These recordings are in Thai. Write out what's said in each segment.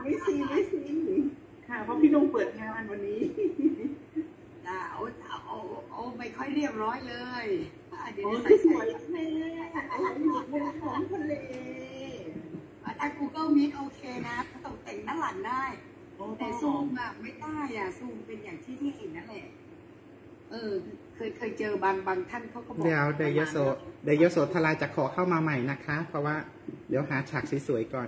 ไม่ซีค่ะเพราะพี่ลงเปิดงานวันนี้โอ้ไม่ค่อยเรียบร้อยเลยเดี๋ยวใส่สวยแม่อยู่บนท้องทะเลถ้า Google Meet โอเคนะตกแต่งด้านหลังได้แต่ซูมอะไม่ได้อะซูมเป็นอย่างที่เห็นนั่นแหละเคยเจอบางท่านเขาก็บอกเดี๋ยวโยโสธราจะขอเข้ามาใหม่นะคะ เพราะว่าเดี๋ยวหาฉากสวยๆก่อน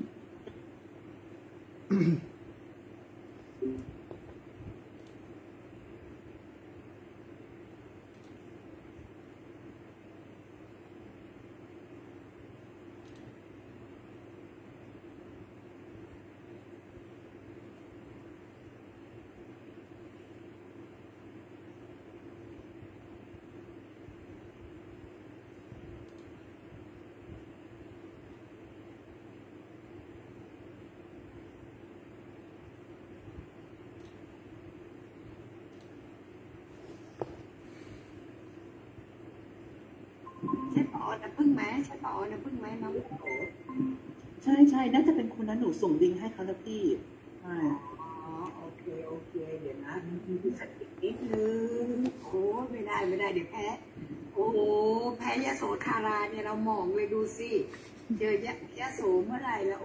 ใช่ปอนะพึ่งไหมใช่ปอนะพึ่งไหมน้องใช่น่าจะเป็นคนนั้นหนูส่งลิงก์ให้เขาแล้วพี่โอเคเดี๋ยวนะนิดนึงโอ้ไม่ได้เดี๋ยวแพ้โอ้แพ้ยโสธราเนี่ยเรามองเลยดูสิเจอยโสเมื่อไหร่แล้ว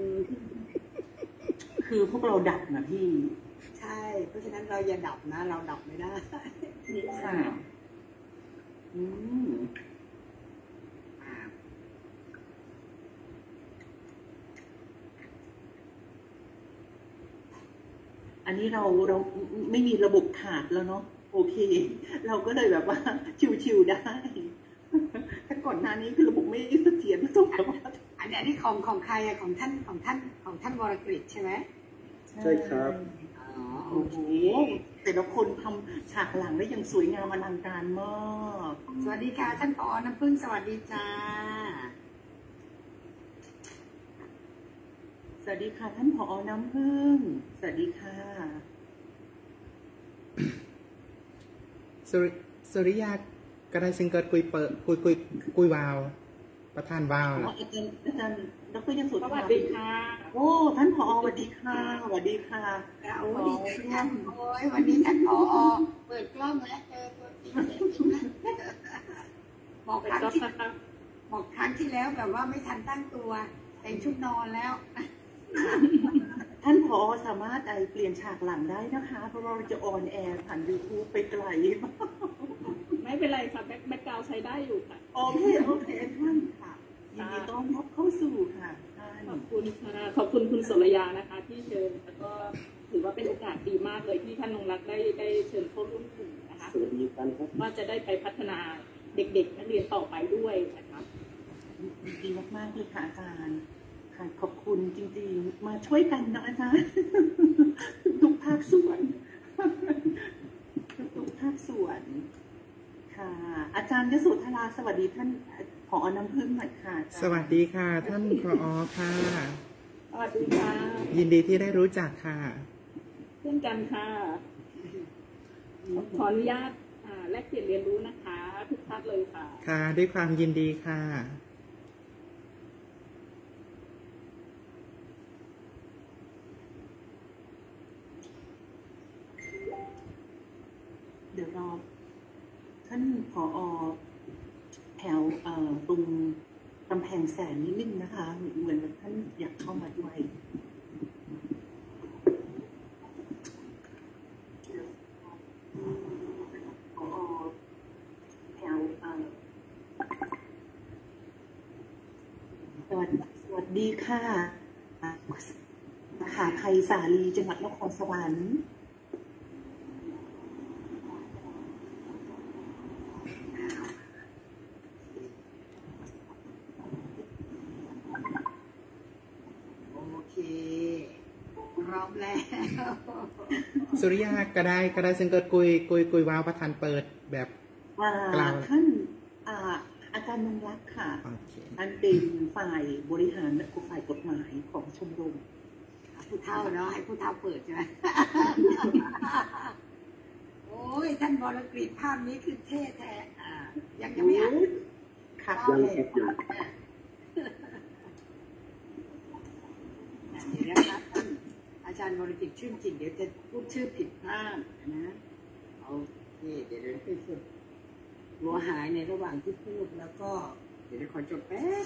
คือพวกเราดับนะพี่ใช่เพราะฉะนั้นเราอย่าดับนะเราดับไม่ได้นี่ค่ะอันนี้เราไม่มีระบบขาดแล้วเนาะโอเคเราก็เลยแบบว่าชิวๆได้แต่ก่อนหน้านี้คือระบบไม่เสถียรทุกแบบว่าอันนี้ของใครอะของท่านวรกฤษใช่ไหมใช่ครับโอ้โหแต่ละคนทำฉากหลังได้อย่างสวยงามอลังการมากสวัสดีค่ะท่านปอน้ำพึ่งสวัสดีจ้าสวัสดีค่ะท่านผอ.น้ำพึ่งสวัสดีค่ะสุริยากระไดซิงเกิลคุยวาวประธานวาวอาจารย์ดร.ยศสวัสดีค่ะโอ้ท่านผอ.สวัสดีค่ะสวัสดีค่ะโอ้ดีจังโอ้ยวันนี้ท่านผอ.เปิดกล้องแล้วเจอตัวจริงบอกครั้งที่แล้วแบบว่าไม่ทันตั้งตัวแต่งชุดนอนแล้วท่านผอ.สามารถเปลี่ยนฉากหลังได้นะคะเพราะเราจะออนแอร์ผ่าน YouTube ไปไกลไม่เป็นไรค่ะแบ็คกราวด์ใช้ได้อยู่ค่ะโอเคท่านค่ะยินดีต้อนรับเข้าสู่ค่ะขอบคุณค่ะขอบคุณคุณสรยานะคะที่เชิญแล้วก็ถือว่าเป็นโอกาสดีมากเลยที่ท่านนงรักได้เชิญเข้าร่วมกลุ่มนะคะว่าจะได้ไปพัฒนาเด็กๆนักเรียนต่อไปด้วยนะคะดีมากๆเลยค่ะอาจารย์ค่ะขอบคุณจริงๆมาช่วยกันนะอาจารย์ทุกภาคส่วนค่ะอาจารย์ยโสธราสวัสดีท่านผอ.น้ำพึ่งหน่อยค่ะสวัสดีค่ะท่านผอ.ค่ะสวัสดีค่ะยินดีที่ได้รู้จักค่ะเช่นกันค่ะขออนุญาตแลกเปลี่ยนเรียนรู้นะคะทุกท่านเลยค่ะค่ะด้วยความยินดีค่ะเดี๋ยวรอท่านผอ.แถวตรงกำแพงแสนนิดนึงนะคะเหมือนท่านอยากเข้ามาด้วยผอ.แถวสวัสดีค่ะมหาไทยสาลีจังหวัดนครสวรรค์สุริยากระไดซิงเกิลคุยวาวประธานเปิดแบบกล่าวท่านอาจารย์นงรักค่ะอันเป็นฝ่ายบริหารและฝ่ายกฎหมายของชมรมผู้เฒ่าเนาะให้ผู้เฒ่าเปิดใช่ไหมโอ้ยท่านวรกฤษภาพนี้คือเท่แท้ยังไม่อ่านค่ะเดี๋ยวนะครับอาจารย์วรกิจชื่นจิตเดี๋ยวจะพูดชื่อผิดพลาดนะโอเคเดี๋ยวไปฝึกหัวหายในระหว่างที่พูดแล้วก็เดี๋ยวขอจบแป๊บ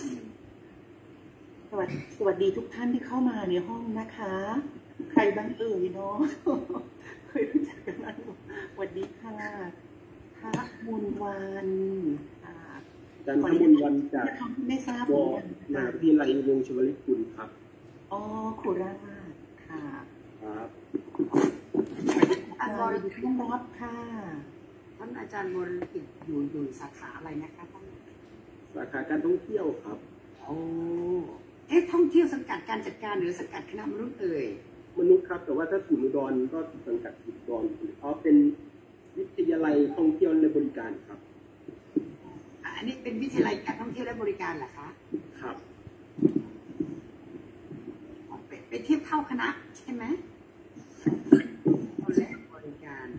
สวัสดีทุกท่านที่เข้ามาในห้องนะคะ ใครบ้างเอ่ยเนาะ เคยรู้จักกันบ้างสวัสดีค่ะพระมุนวันค่ะจันทมุนวันจากไม่ทราบวมหาวิทยาลัยวงศ์ชวลิตกุลครับอ๋อโคราชค่ะครับอาจารย์วรกิจต้อนรับค่ะท่านอาจารย์วรกิจอยู่สาขาอะไรนะคะท่านสาขาการท่องเที่ยวครับโอ้ท่องเที่ยวสังกัดการจัดการหรือสังกัดคณะมนุษย์เอ่ยมนุษย์ครับ แต่ว่าถ้าศูนย์อุดรก็สังกัดศูนย์อุดรเป็นวิทยาลัยท่องเที่ยวและบริการครับอันนี้เป็นวิทยาลัยการท่องเที่ยวและบริการเหรอคะครับไปเทียบเท่าคณะใช่ไหมและบริการ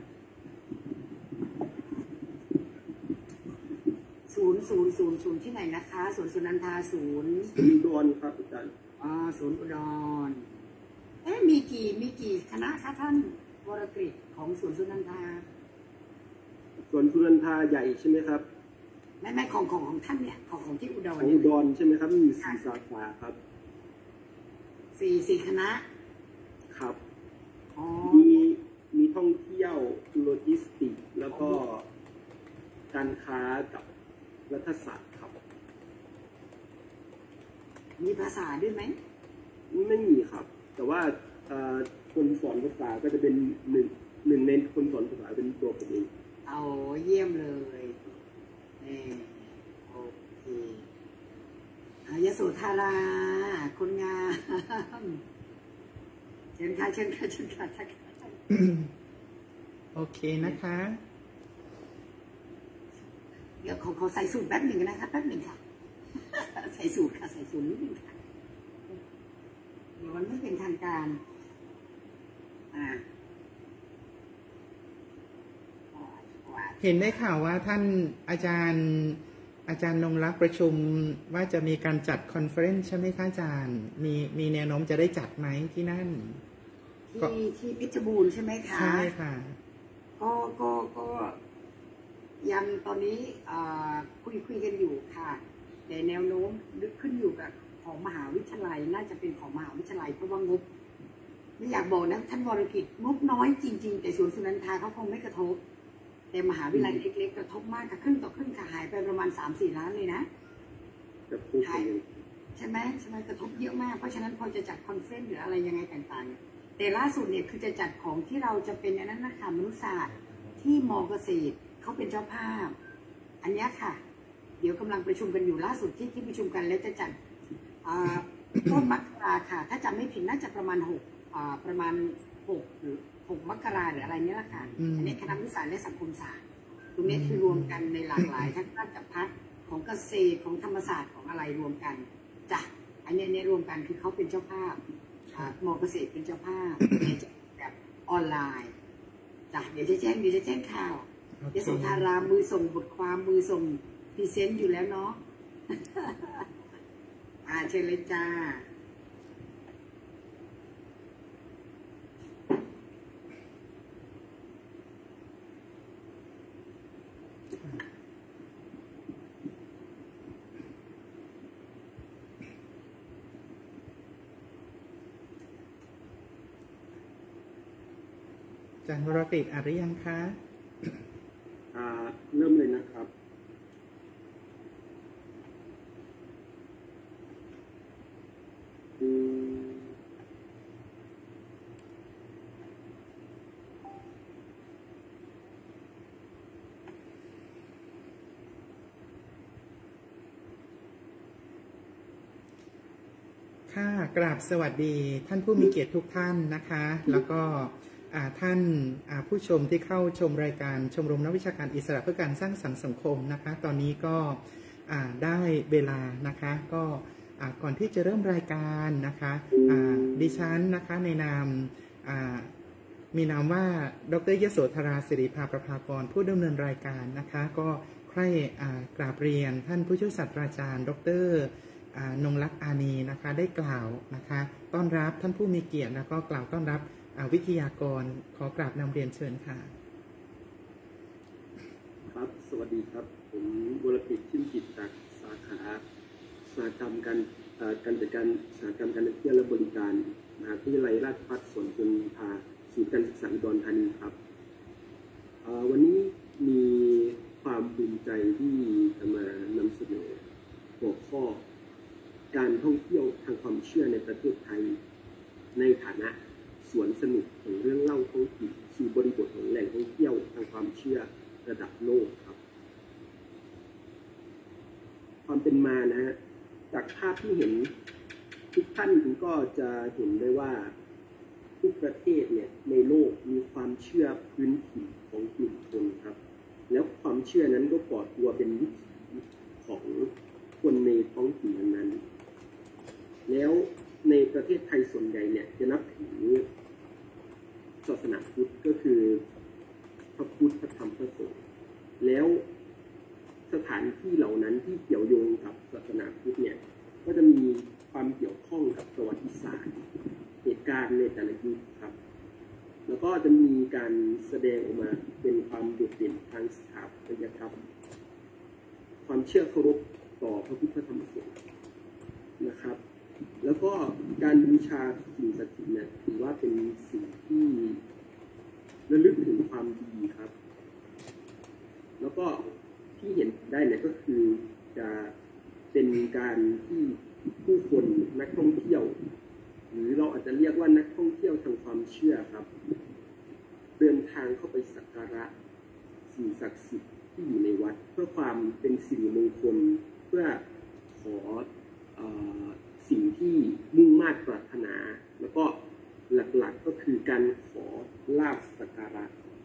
ศูนย์ที่ไหนนะคะศูนย์สุนันทาศูนย์อุดรครับอาจารย์ศูนย์อุดรมีกี่คณะคะท่านวรกฤษของศูนย์สุนันทาส่วนสุนันทาใหญ่ใช่ไหมครับไม่ของท่านเนี่ยของที่อุดขรองอุดรใช่ไหมครับมีอยู่4 สาขาครับสี่คณะครับอ๋อมีท่องเที่ยวโลจิสติกส์แล้วก็การค้ากับรัฐศาสตร์ครับมีภาษาด้วยไหมไม่มีครับ แต่ว่าคนสอนภาษาก็จะเป็นหนึ่งในคนสอนภาษาเป็นตัวผมเองเอาเยี่ยมเลยโอเคยโสธราคนงามเชิญค่ะโอเคนะคะเดี๋ยวขอใส่สูตรแป๊บหนึ่งนะคะแป๊บหนึ่งค่ะ ใส่สูตรนิดนึงค่ะเดี๋ยวมันไม่เป็นทางการเห็นได้ข่าวว่าท่านอาจารย์นงรักประชุมว่าจะมีการจัดคอนเฟอเรนซ์ใช่ไหมคะอาจารย์มีแนวโน้มจะได้จัดไหมที่นั่นที่เพชรบูรณ์ใช่ไหมคะใช่ค่ะก็ยังตอนนี้คุยกันอยู่ค่ะแต่แนวโน้มขึ้นอยู่กับของมหาวิทยาลัยน่าจะเป็นของมหาวิทยาลัยเพราะว่างบไม่อยากบอกนะท่านวรกิจงบน้อยจริงๆแต่สวนสุนันทาเขาคงไม่กระทบแต่มหาวิทยาลัยเล็กๆกระทบมากค่ะครึ่งต่อครึ่งค่ะหายไปประมาณ 3-4 ล้านเลยนะหายใช่ไหมกระทบเยอะมากเพราะฉะนั้นพอจะจัดคอนเฟอเรนซ์หรืออะไรยังไงต่างๆแต่ล่าสุดเนี่ยคือจะจัดของที่เราจะเป็นนั้นนะคะมนุษยศาสตร์ที่มอเกษตรเขาเป็นเจ้าภาพอันนี้ค่ะเดี๋ยวกำลังประชุมกันอยู่ล่าสุดที่ประชุมกันแล้วจะจัดต้นมกราค่ะถ้าจำไม่ผิดน่าจะประมาณ6หรือ6 มกราหรืออะไรนี้แหละค่ะอันนี้คณะวิทยาศาสตร์และสังคมศาสตร์ตรงนี้คือรวมกันในหลากหลายทั้งราชภัฏของเกษตรของธรรมศาสตร์ของอะไรรวมกันจ้ะอันนี้รวมกันคือเขาเป็นเจ้าภาพมอเกษตรเป็นเจ้าภาพแบบออนไลน์จ้ะเดี๋ยวจะแจ้งข่าวยโสธารามือส่งบทความมือส่งพรีเซนต์อยู่แล้วเนาะ เชิญเลยจ้าอาจารย์วรกฤษอ่านหรือยังคะเริ่มเลยนะครับค่ะกราบสวัสดีท่านผู้มีเกียรติทุกท่านนะคะแล้วก็ท่านผู้ชมที่เข้าชมรายการชมรมนักวิชาการอิสระเพื่อการสร้างสรรค์สังคมนะคะตอนนี้ก็ได้เวลานะคะก็ก่อนที่จะเริ่มรายการนะคะดิฉันนะคะในนามมีนามว่าดร.ยโสธราศิริภาประภากรผู้ดำเนินรายการนะคะก็ใคร่กราบเรียนท่านผู้ช่วยศาสตราจารย์ดร.นงลักษณ์อานีนะคะได้กล่าวนะคะต้อนรับท่านผู้มีเกียรติแล้วก็กล่าวต้อนรับวิทยากรขอกราบนำเรียนเชิญค่ะครับสวัสดีครับผมวรกิจชื่นจิตจากสาขาอุตสาหกรรมการจัดการอุตสาหกรรมการท่องเที่ยวและบริการมหาวิทยาลัยราชภัฏสวนสุนทราศูนย์การศึกษาอุดรธานีครับวันนี้มีความภูมิใจที่จะมานำเสนอหัวข้อการท่องเที่ยวทางความเชื่อในประเทศไทยในฐานะสวนสนุกของเรื่องเล่าท้องถิ่นสู่บริบทของแหล่งท่องเที่ยวทางความเชื่อระดับโลกครับความเป็นมานะฮะจากภาพที่เห็นทุกท่านก็จะเห็นได้ว่าทุกประเทศเนี่ยในโลกมีความเชื่อพื้นถิ่นของกลุ่มชนครับแล้วความเชื่อนั้นก็ก่อตัวเป็นวิถีของคนในท้องถิ่นนั้นแล้วในประเทศไทยส่วนใหญ่เนี่ยจะนับถือศาสนาพุทธก็คือพระพุทธพระธรรมพระสงฆ์แล้วสถานที่เหล่านั้นที่เกี่ยวโยงกับศาสนาพุทธเนี่ยก็จะมีความเกี่ยวข้องกับประวัติศาสตร์เหตุการณ์ในแต่ละยุคครับแล้วก็จะมีการแสดงออกมาเป็นความโดดเด่นทางสถาปัตยกรรมความเชื่อเคารพต่อพระพุทธธรรมพระสงฆ์นะครับแล้วก็การบูชาสิ่งศักดิ์สิทธิ์เนี่ยถือว่าเป็นสิ่งที่ระลึกถึงความดีครับแล้วก็ที่เห็นได้เนี่ยก็คือจะเป็นการที่ผู้คนนักท่องเที่ยวหรือเราอาจจะเรียกว่านักท่องเที่ยวทางความเชื่อครับเดินทางเข้าไปสักการะสิ่งศักดิ์สิทธิ์ที่อยู่ในวัดเพื่อความเป็นสิริมงคลเพื่อขอสิ่งที่มุ่งมา่ปรารถนาแล้วก็หลักๆก็คือการขอลาภสักการะ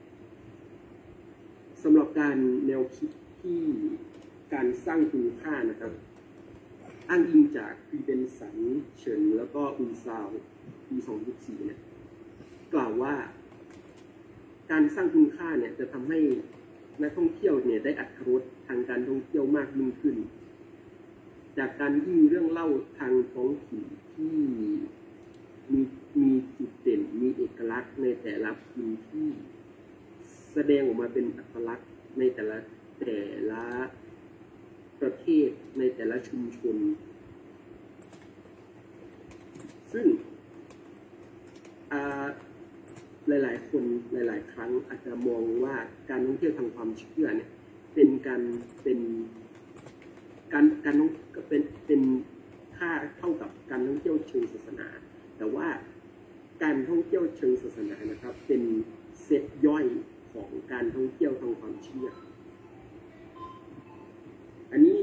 สำหรับการแนวคิดที่การสร้างคุณค่านะครับอ้างอิงจากปีเบนสันเฉินแล้วก็อุนซาวปี2014เนี่ยกล่าวว่าการสร้างคุณค่าเนี่ยจะทำให้นักท่องเที่ยวเนี่ยได้อรรถรสทางการท่องเที่ยวมากยิ่งขึ้นจากการที่มีเรื่องเล่าทางท้องถิ่นที่มีจุดเด่นมีเอกลักษณ์ในแต่ละพื้นที่แสดงออกมาเป็นอัตลักษณ์ในแต่ละประเทศในแต่ละชุมชนซึ่งหลายๆคนหลายๆครั้งอาจจะมองว่าการท่องเที่ยวทางความเชื่อเนี่ยเป็นค่าเท่ากับการท่องเที่ยวเชิงศาสนาแต่ว่าการท่องเที่ยวเชิงศาสนานะครับเป็นเซตย่อยของการท่องเที่ยวทางความเชื่ออันนี้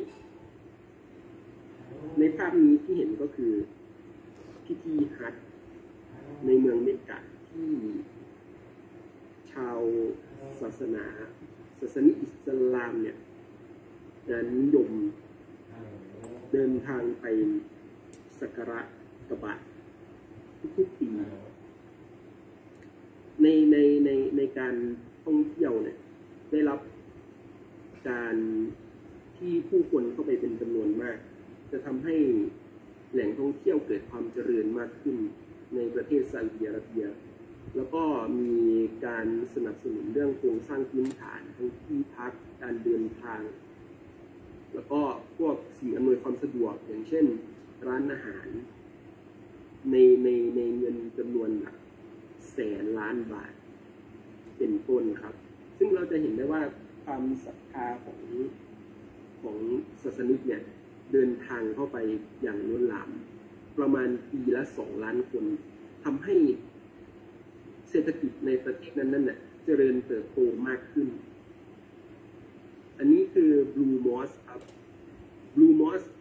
ในภาพนี้ที่เห็นก็คือพิธีฮัจญ์ในเมืองเมกกะที่ชาวศาสนาอิสลามเนี่ยจะนิยมเดินทางไปสักการะกะบะทุกปีในการท่องเที่ยวเนี่ยได้รับการที่ผู้คนเข้าไปเป็นจำนวนมากจะทำให้แหล่งท่องเที่ยวเกิดความเจริญมากขึ้นในประเทศซาอุดิอาระเบียแล้วก็มีการสนับสนุนเรื่องโครงสร้างพื้นฐานทั้งที่พักการเดินทางแล้วก็พวกสิ่งอำนวยความสะดวกอย่างเช่นร้านอาหารในเงินจำนวนหลักแสนล้านบาทเป็นต้นครับซึ่งเราจะเห็นได้ว่าความศรัทธาของศาสนิกเนี่ยเดินทางเข้าไปอย่างล้นหลามประมาณปีละ2 ล้านคนทำให้เศรษฐกิจในประเทศนั้นน่ะเจริญเติบโตมากขึ้นอันนี้คือ Blue Mosque ครับ Blue Mosque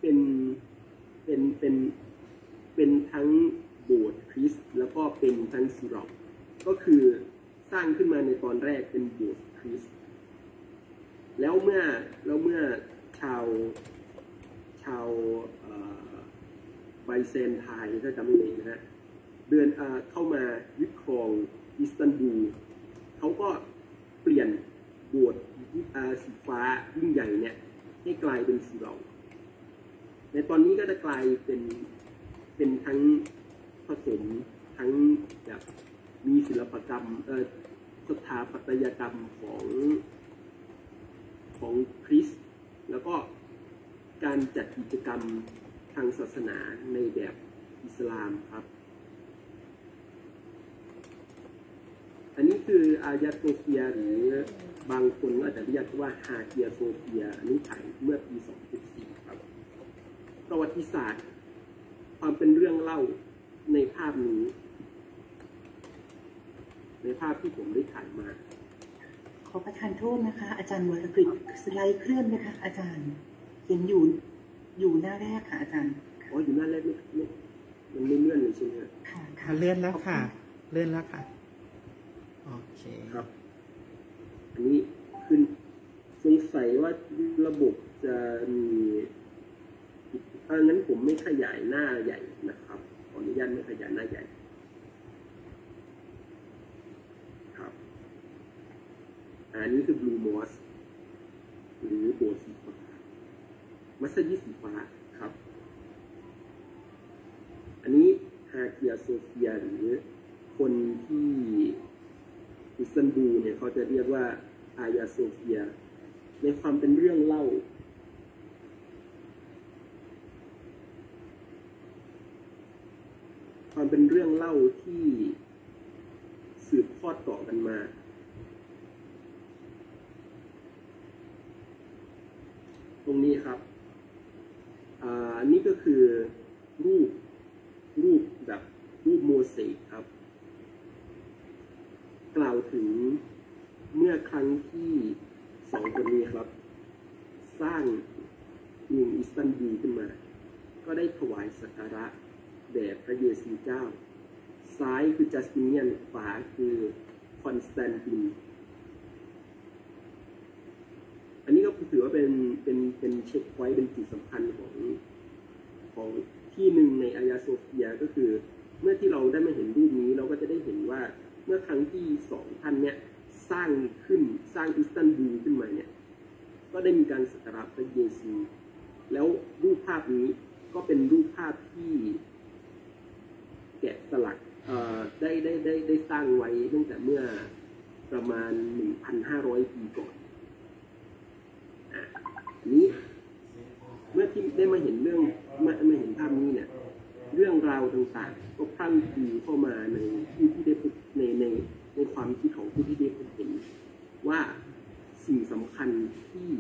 เป็นทั้งโบสถ์คริสต์แล้วก็เป็นทั้งซิรอฟก็คือสร้างขึ้นมาในตอนแรกเป็นโบสถ์คริสต์แล้วเมื่อชาวไบแซนไทน์ถ้าจำไม่ผิดนะฮะเดินเข้ามายึดครองอิสตันบูลเขาก็เปลี่ยนโบสถ์สีฟ้ายิ่งใหญ่เนี่ยให้กลายเป็นสีเหลืองในตอนนี้ก็จะกลายเป็นทั้งผแบบมีศิลปกรรมสถาปัตยกรรมของคริสต์แล้วก็การจัดกิจกรรมทางศาสนาในแบบอิสลามครับอันนี้คืออายาโซเฟียหรือบางคนอาจจะเรียกว่าฮาเกียโซเฟียอันนี้ถ่ายเมื่อปี 2014 ครับประวัติศาสตร์ความเป็นเรื่องเล่าในภาพนี้ในภาพที่ผมได้ถ่ายมาขอประทานโทษนะคะ อาจารย์วรกฤษสไลด์เคลื่อนไหมคะอาจารย์เห็นอยู่หน้าแรกค่ะอาจารย์อ๋ออยู่หน้าแรกไม่มันไม่เลื่อนเลยใช่ไหมค่ะเลื่อนแล้วค่ะเลื่อนแล้วค่ะโอเคครับอันนี้ขึ้นสงสัยว่าระบบจะมีงั้นผมไม่ขยายหน้าใหญ่นะครับขออนุญาตไม่ขยายหน้าใหญ่ครับอันนี้คือ Blue Moss หรือโบสถ์สีฟ้ามัสยิดสีฟ้าครับอันนี้ฮาเกียโซเฟียหรือคนที่อิสตันบูลเนี่ยเขาจะเรียกว่าอายาโซเฟียในความเป็นเรื่องเล่าที่สืบทอดต่อกันมาตรงนี้ครับอันนี้ก็คือรูปแบบรูปโมเสกครับกล่าวถึงเมื่อครั้งที่สองคนนี้ครับสร้างเมืองอิสตันบูลขึ้นมาก็ได้ถวายสักการะแด่พระเยซูเจ้าซ้ายคือจัสติเนียนขวาคือคอนสแตนตินอันนี้ก็ถือว่าเป็นเช็คไว้เป็นจุดสำคัญของที่หนึ่งในอายาโซเฟียก็คือเมื่อที่เราได้มาเห็นรูปนี้เราก็จะได้เห็นว่าเมื่อครั้งที่สองท่านเนี่ยสร้างอิสตันบูลขึ้นมาเนี่ยก็ได้มีการสักการะพระเยซูแล้วรูปภาพนี้ก็เป็นรูปภาพที่แกะสลักได้สร้างไว้ตั้งแต่เมื่อประมาณ 1,500 ปีก่อนนี้เมื่อที่ได้มาเห็นมาเห็นภาพนี้เนี่ยเรื่องราวต่างๆก็พรั่งพรูเข้ามาในผู้ที่ได้พบในความคิดของผู้ที่ได้พบเห็นว่าสิ่งสำคัญที่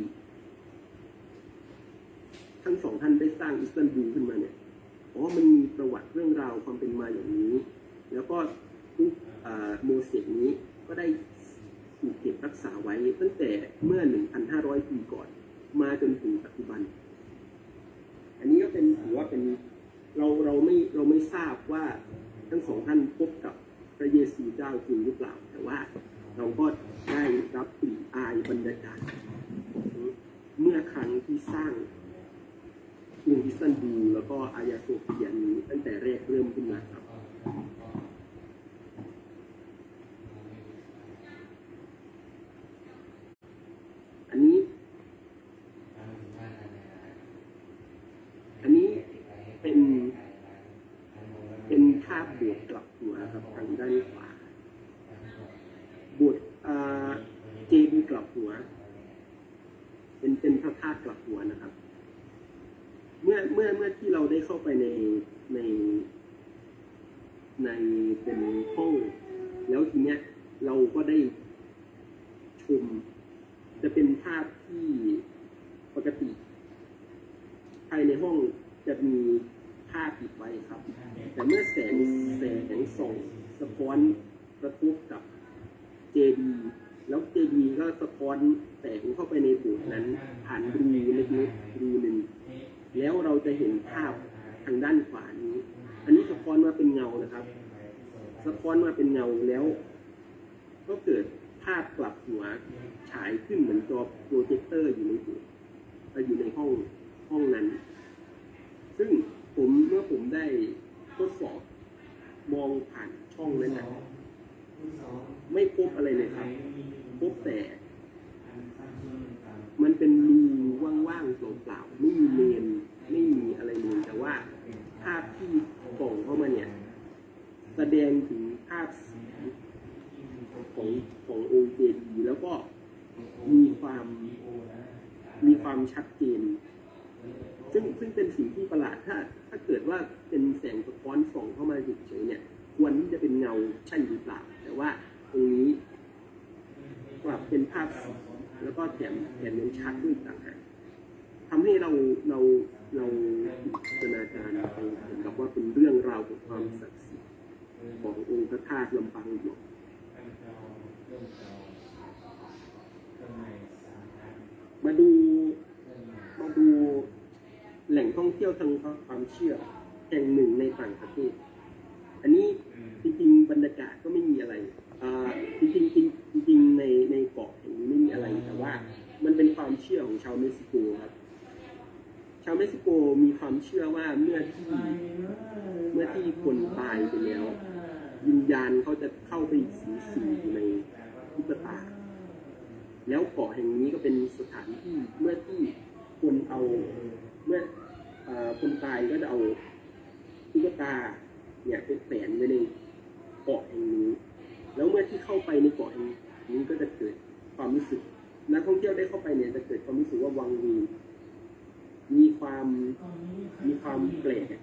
ทั้งสองท่านได้สร้างอิสตันบูลขึ้นมาเนี่ยมันมีประวัติเรื่องราวความเป็นมาอย่างนี้แล้วก็รูปโมเสกนี้ก็ได้ถูกเก็บรักษาไว้ตั้งแต่เมื่อ 1,500 ปีก่อนมาจนถึงปัจจุบันอันนี้ก็ถือว่าเป็นเราไม่ทราบว่าทั้งสองท่านพบกับพระเยซูเจ้าจริงหรือเปล่าแต่ว่าเราก็ได้รับกลิ่นอายบรรยากาศเมื่อครั้งที่สร้างกรุงอิสตันบูลแล้วก็อายาโซเฟียนี้ตั้งแต่แรกเริ่มขึ้นมาครับอันนี้เป็นภาพโบสถ์กลับหัวครับทางด้านขวาโบสถ์เจดีย์กลับหัวเป็นพระธาตุกลับหัวนะครับเมื่อที่เราได้เข้าไปในเป็นห้องแล้วทีเนี้ยเราก็ได้ชมจะเป็นภาพที่ปกติภายในห้องจะมีผ้าปิดไว้ครับแต่เมื่อแสงส่องสะท้อนกระทบกับเจดีย์แล้วเจดีย์ก็สะท้อนแสงเข้าไปในโบสถ์นั้นผ่านรูเล็กๆรูหนึ่งแล้วเราจะเห็นภาพทางด้านขวานี้อันนี้สะท้อนมาเป็นเงานะครับสะท้อนมาเป็นเงาแล้วก็เกิดภาพกลับหัวฉายขึ้นเหมือนจอโปรเจคเตอร์อยู่ในโบสถ์อยู่ในห้องนั้นซึ่งเมื่อผมได้ทดสอบมองผ่านช่องนั้นไม่พบอะไรเลยครับพบแต่มันเป็นรูว่างๆเปล่าๆไม่มีเลนไม่มีอะไรเลยแต่ว่าภาพที่ส่องเข้ามาเนี่ยแสดงถึงภาพสีขององค์เจดีย์แล้วก็มีความชัดเจนซึ่งเป็นสิ่งที่ประหลาดถ้าเกิดว่าเป็นแสงสะท้อนส่องเข้ามาเฉยๆเนี่ยควรที่จะเป็นเงาใช่หรือเปล่าแต่ว่าตรงนี้กลับเป็นภาพสีแล้วก็แถมยังชัดด้วยต่างหากทำให้เราจินตนาการไปเหมือนกับว่าเป็นเรื่องราวของความศักดิ์สิทธิ์ขององค์พระธาตุลำปางหยกมาดูแหล่งท่องเที่ยวทางความเชื่อแห่งหนึ่งในต่างประเทศอันนี้จริงๆบรรยากาศก็ไม่มีอะไรจริงในเกาะแห่งนี้ไม่มีอะไรแต่ว่ามันเป็นความเชื่อของชาวเม็กซิโกครับชาวเม็กซิโกมีความเชื่อว่าเมื่อที่คนตายไปแล้ววิญญาณเขาจะเข้าไปสิงอยู่ในตุ๊กตาแล้วเกาะแห่งนี้ก็เป็นสถานที่เมื่อที่คนคนตายก็จะเอาตุ๊กตาเนี่ยไปแขวนไว้ในเกาะแห่งนี้แล้วเมื่อที่เข้าไปในเกาะแห่งนี้ก็จะเกิดความรู้สึกนักท่องเที่ยวได้เข้าไปเนี่ยจะเกิดความรู้สึกว่าวังเวงมีความแปลก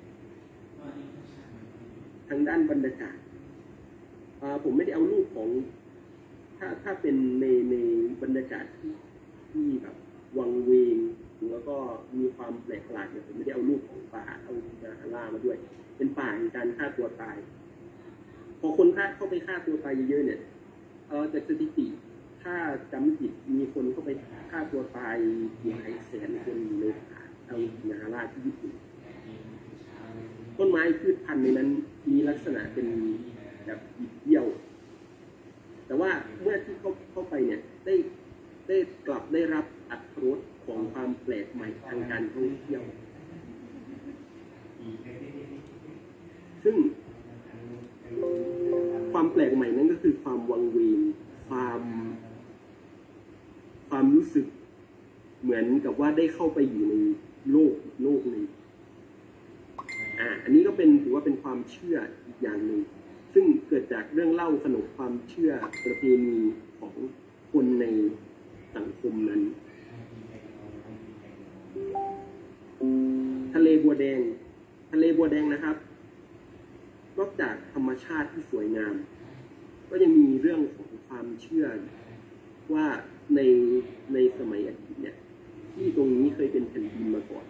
ทางด้านบรรยากาศผมไม่ได้เอารูปของถ้าเป็นในบรรยากาศที่แบบวังเวงแล้วก็มีความแปลกประหลาดเนี่ยผมไม่ได้เอารูปของป่าเอานาฮาร่ามาด้วยเป็นป่าในการฆ่าตัวตายพอคนเข้าไปฆ่าตัวตายเยอะๆเนี่ยจากสถิติถ้าจำไม่ผิดมีคนเข้าไปฆ่าตัวตายหลายแสนคนในป่าเอานาฮาร่าที่ญี่ปุ่นต้นไม้พืชพันธุ์ในนั้นมีลักษณะเป็นแบบบิดเบี้ยวแต่ว่าเมื่อที่เข้าไปเนี่ยได้กลับได้รับอรรถรสของความแปลกใหม่ทางการท่องเที่ยวซึ่งความแปลกใหม่นั้นก็คือความวังเวงความรู้สึกเหมือนกับว่าได้เข้าไปอยู่ในโลกหนึ่งอันนี้ก็ถือว่าเป็นความเชื่ออีกอย่างหนึ่งซึ่งเกิดจากเรื่องเล่าขนบความเชื่อประเพณีของคนในสังคมนั้นทะเลบัวแดงนะครับนอกจากธรรมชาติที่สวยงามก็ยังมีเรื่องของความเชื่อว่าในสมัยอดีตเนี่ยที่ตรงนี้เคยเป็นแผ่นดินมาก่อน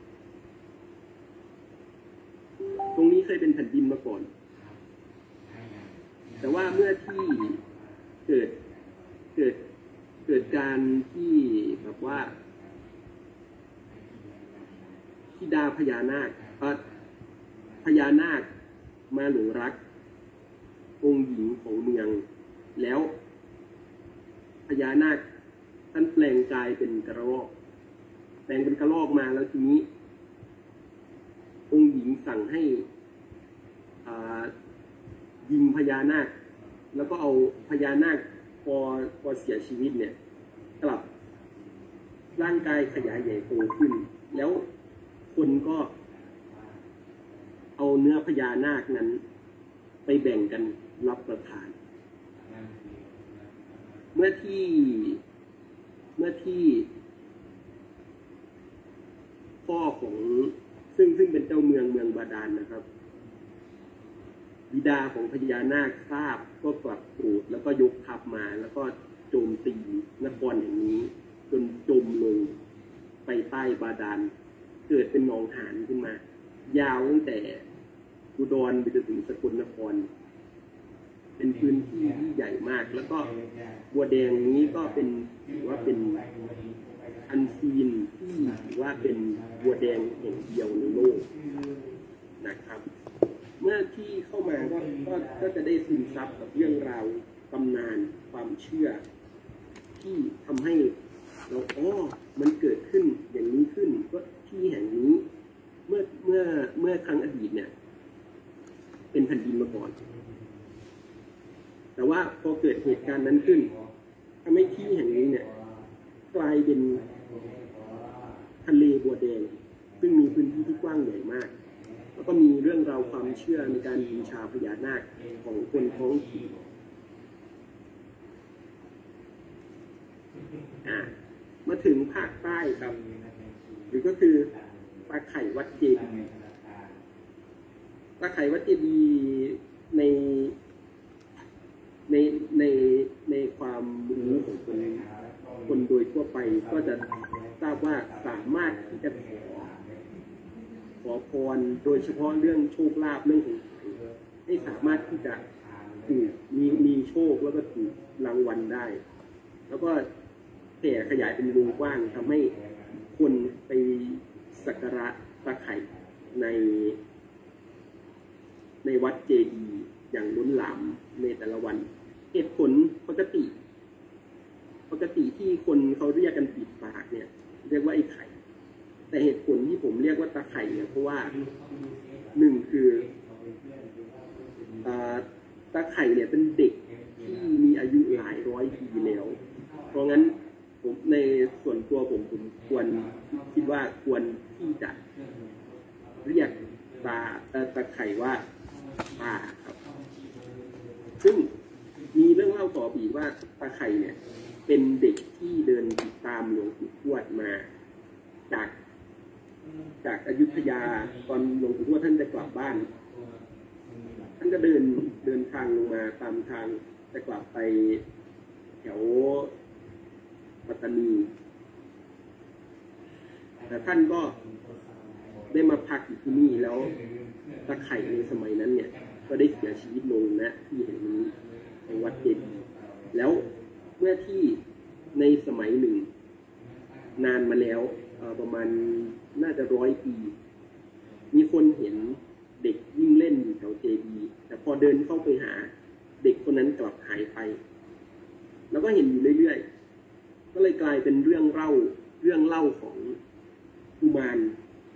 แต่ว่าเมื่อที่เกิดการที่แบบว่าธิดาพญานาคมาหลงรักองค์หญิงของเมืองแล้วพญานาคท่านแปลงกายเป็นกระรอกมาแล้วทีนี้องค์หญิงสั่งให้ยิงพญานาคแล้วก็เอาพญานาคพอเสียชีวิตเนี่ยกลับร่างกายขยายใหญ่โตขึ้นแล้วคนก็เอาเนื้อพญานาคนั้นไปแบ่งกันรับประทานเมื่อที่พ่อของซึ่งเป็นเจ้าเมืองบาดาลนะครับบิดาของพญานาคทราบก็กลับโกรธแล้วก็ยกทัพมาแล้วก็โจมตีนครแห่งนี้จนจมลงไปใต้บาดาลเกิดเป็นหนองหานขึ้นมายาวตั้งแต่อุดรไปจนถึงสกลนครเป็นพื้นที่ที่ใหญ่มากแล้วก็บัวแดงนี้ก็ถือว่าเป็นอันซีนที่ถือว่าเป็นบัวแดงแห่งเดียวในโลกนะครับเมื่อที่เข้ามาก็จะได้ซึมซับกับเรื่องราวตำนานความเชื่อที่ทำให้เรามันเกิดขึ้นอย่างนี้ขึ้นก็ที่แห่งนี้เมื่อครั้งอดีตเนี่ยเป็นแผ่นดินมาก่อนแต่ว่าพอเกิดเหตุการณ์นั้นขึ้นทำให้ที่แห่งนี้เนี่ยกลายเป็นทะเลบัวแดงซึ่งมีพื้นที่ที่กว้างใหญ่มากแล้วก็มีเรื่องราวความเชื่อในการบูชาพญานาคของคนท้องถิ่นมาถึงภาคใต้ครับหรือก็คือตาไข่วัดเจดีย์ตาไข่วัดเจดีย์ในความรู้ของคนโดยทั่วไปก็จะทราบว่าสามารถที่จะขอพรโดยเฉพาะเรื่องโชคลาภเรื่องของให้สามารถที่จะถูกมีโชคแล้วก็ถูกรางวัลได้แล้วก็แผ่ขยายเป็นวงกว้างทำให้คนไปสักการะตาไข่ในวัดเจดีย์อย่างล้นหลามในแต่ละวันเหตุผลปกติที่คนเขาเรียกกันปิดปากเนี่ยเรียกว่าไอ้ไข่แต่เหตุผลที่ผมเรียกว่าตาไข่เนี่ยเพราะว่าหนึ่งคือตาไข่เนี่ยเป็นเด็กที่มีอายุหลายร้อยปีแล้วเพราะงั้นผมในส่วนตัวผมควรคิดว่าควรที่จะเรียกตาไข่ว่าตาครับซึ่งมีเรื่องเล่าต่ออีกว่าตาไข่เนี่ยเป็นเด็กที่เดินติดตามหลวงปู่ทวดมาจากอยุธยาตอนหลวงปู่ทวดท่านจะกลับบ้านท่านก็เดินทางลงมาตามทางจะกลับไปแถวปัตตานีแต่ท่านก็ได้มาพักอยู่ที่นี่แล้วตาไข่ในสมัยนั้นเนี่ยก็ได้เสียชีวิตลงนะที่แห่งนี้ในวัดเจดีย์แล้วเมื่อที่ในสมัยหนึ่งนานมาแล้วประมาณน่าจะ100 ปีมีคนเห็นเด็กวิ่งเล่นอยู่แถวเจดีย์แต่พอเดินเข้าไปหาเด็กคนนั้นกลับหายไปแล้วก็เห็นอยู่เรื่อยๆก็เลยกลายเป็นเรื่องเล่าของกุมาร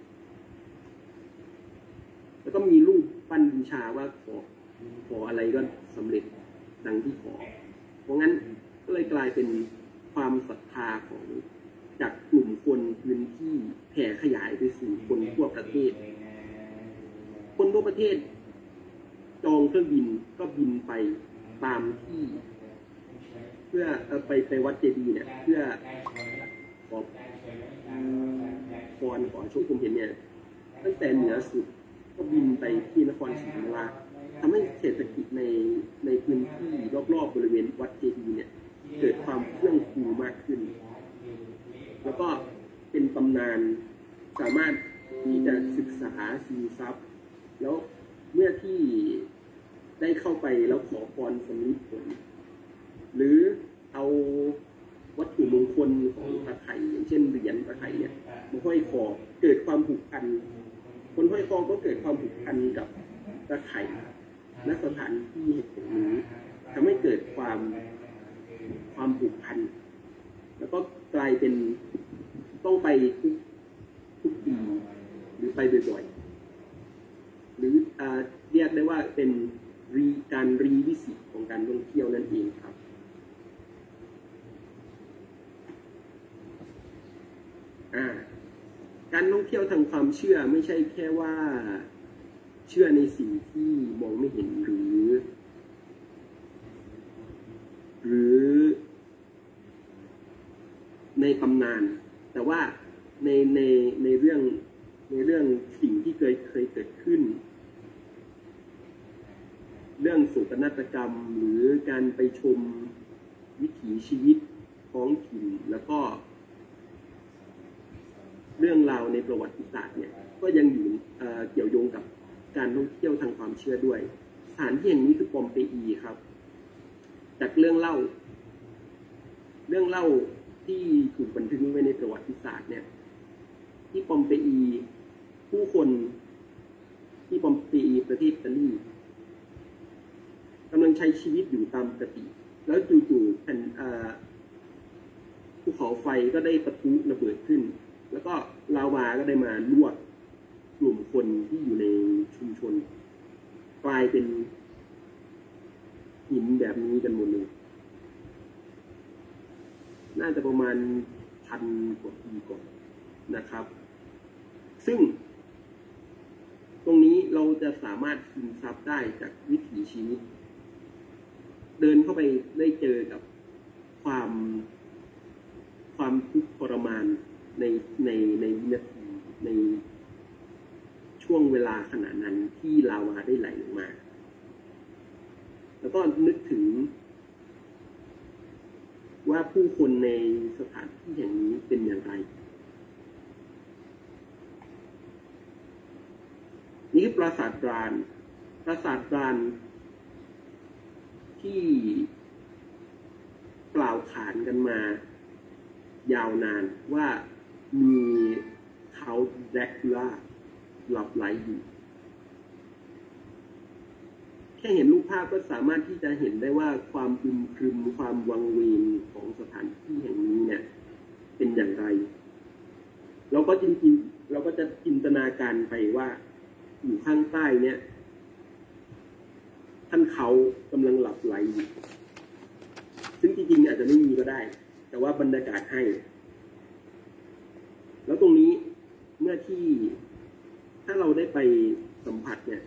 แล้วก็มีรูปปั้นบูชาว่าขออะไรก็สำเร็จดังที่ขอเพราะงั้นก็เลยกลายเป็นความศรัทธาของจากกลุ่มคนพื้นที่แผ่ขยายไปสู่คนทั่วประเทศคนทั่วประเทศจองเครื่องบินก็บินไปตามที่เพื่อไปวัดเจดีย์เนี่ยเพื่อขอพรขอโชคผมเห็นเนี่ยตั้งแต่เหนือสุดก็บินไปที่นครศรีธรรมราชทำให้เศรษฐกิจในพื้นที่รอบๆบริเวณวัดเจดีย์เนี่ยเกิดความเฟื่องฟูมากขึ้นแล้วก็เป็นตำนานสามารถที่จะศึกษาซึมซับแล้วเมื่อที่ได้เข้าไปแล้วขอพรสำเร็จผลหรือเอาวัตถุมงคลของตาไข่อย่างเช่นเหรียญตาไข่เนี่ยมาห้อยคอเกิดความผูกพันคนห้อยคอก็เกิดความผูกพันกับตาไข่ณสถานที่แห่งนี้ทำให้เกิดความผูกพันแล้วก็กลายเป็นต้องไปทุกปีหรือไปบ่อยๆหรือเรียกได้ว่าเป็นการรีวิสิตของการท่องเที่ยวนั่นเองครับการท่องเที่ยวทางความเชื่อไม่ใช่แค่ว่าเชื่อในสิ่งที่มองไม่เห็นหรือในตำนานแต่ว่าในเรื่องสิ่งที่เคยเกิดขึ้นเรื่องโศกนาฏกรรมหรือการไปชมวิถีชีวิตท้องถิ่นแล้วก็เรื่องราวในประวัติศาสตร์เนี่ยก็ยังอยู่เกี่ยวโยงกับการท่องเที่ยวทางความเชื่อด้วยสถานที่แห่งนี้คือปอมเปอีครับจากเรื่องเล่าที่ถูกบันทึกไว้ในประวัติศาสตร์เนี่ยที่ปอมเปอีผู้คนที่ปอมเปอีประเทศอิตาลีกำลังใช้ชีวิตอยู่ตามปกติแล้วจู่ๆภูเขาไฟก็ได้ปะทุระเบิดขึ้นแล้วก็ลาวาก็ได้มาลวกกลุ่มคนที่อยู่ในชุมชนกลายเป็นหินแบบนี้กันหมดเลยน่าจะประมาณ1,000 กว่าปีก่อนนะครับซึ่งตรงนี้เราจะสามารถซึมซับได้จากวิถีชีวิตเดินเข้าไปได้เจอกับความทุกข์ทรมานในวินาทีในช่วงเวลาขณะนั้นที่ลาวาได้ไหลลงมาแล้วก็นึกถึงว่าผู้คนในสถานที่แห่งนี้เป็นอย่างไรนี่คือปราสาทดรานที่กล่าวขานกันมายาวนานว่ามีเขาแดร็กคูล่าหลับไหลอยู่แค่เห็นรูปภาพก็สามารถที่จะเห็นได้ว่าความอึมครึมความวังเวงของสถานที่แห่งนี้เนี่ยเป็นอย่างไรเราก็จะจินตนาการไปว่าอยู่ข้างใต้เนี่ยท่านเขากำลังหลับไหลอยู่ซึ่งจริงๆอาจจะไม่มีก็ได้แต่ว่าบรรยากาศให้แล้วตรงนี้เมื่อที่ถ้าเราได้ไปสัมผัสเนี่ย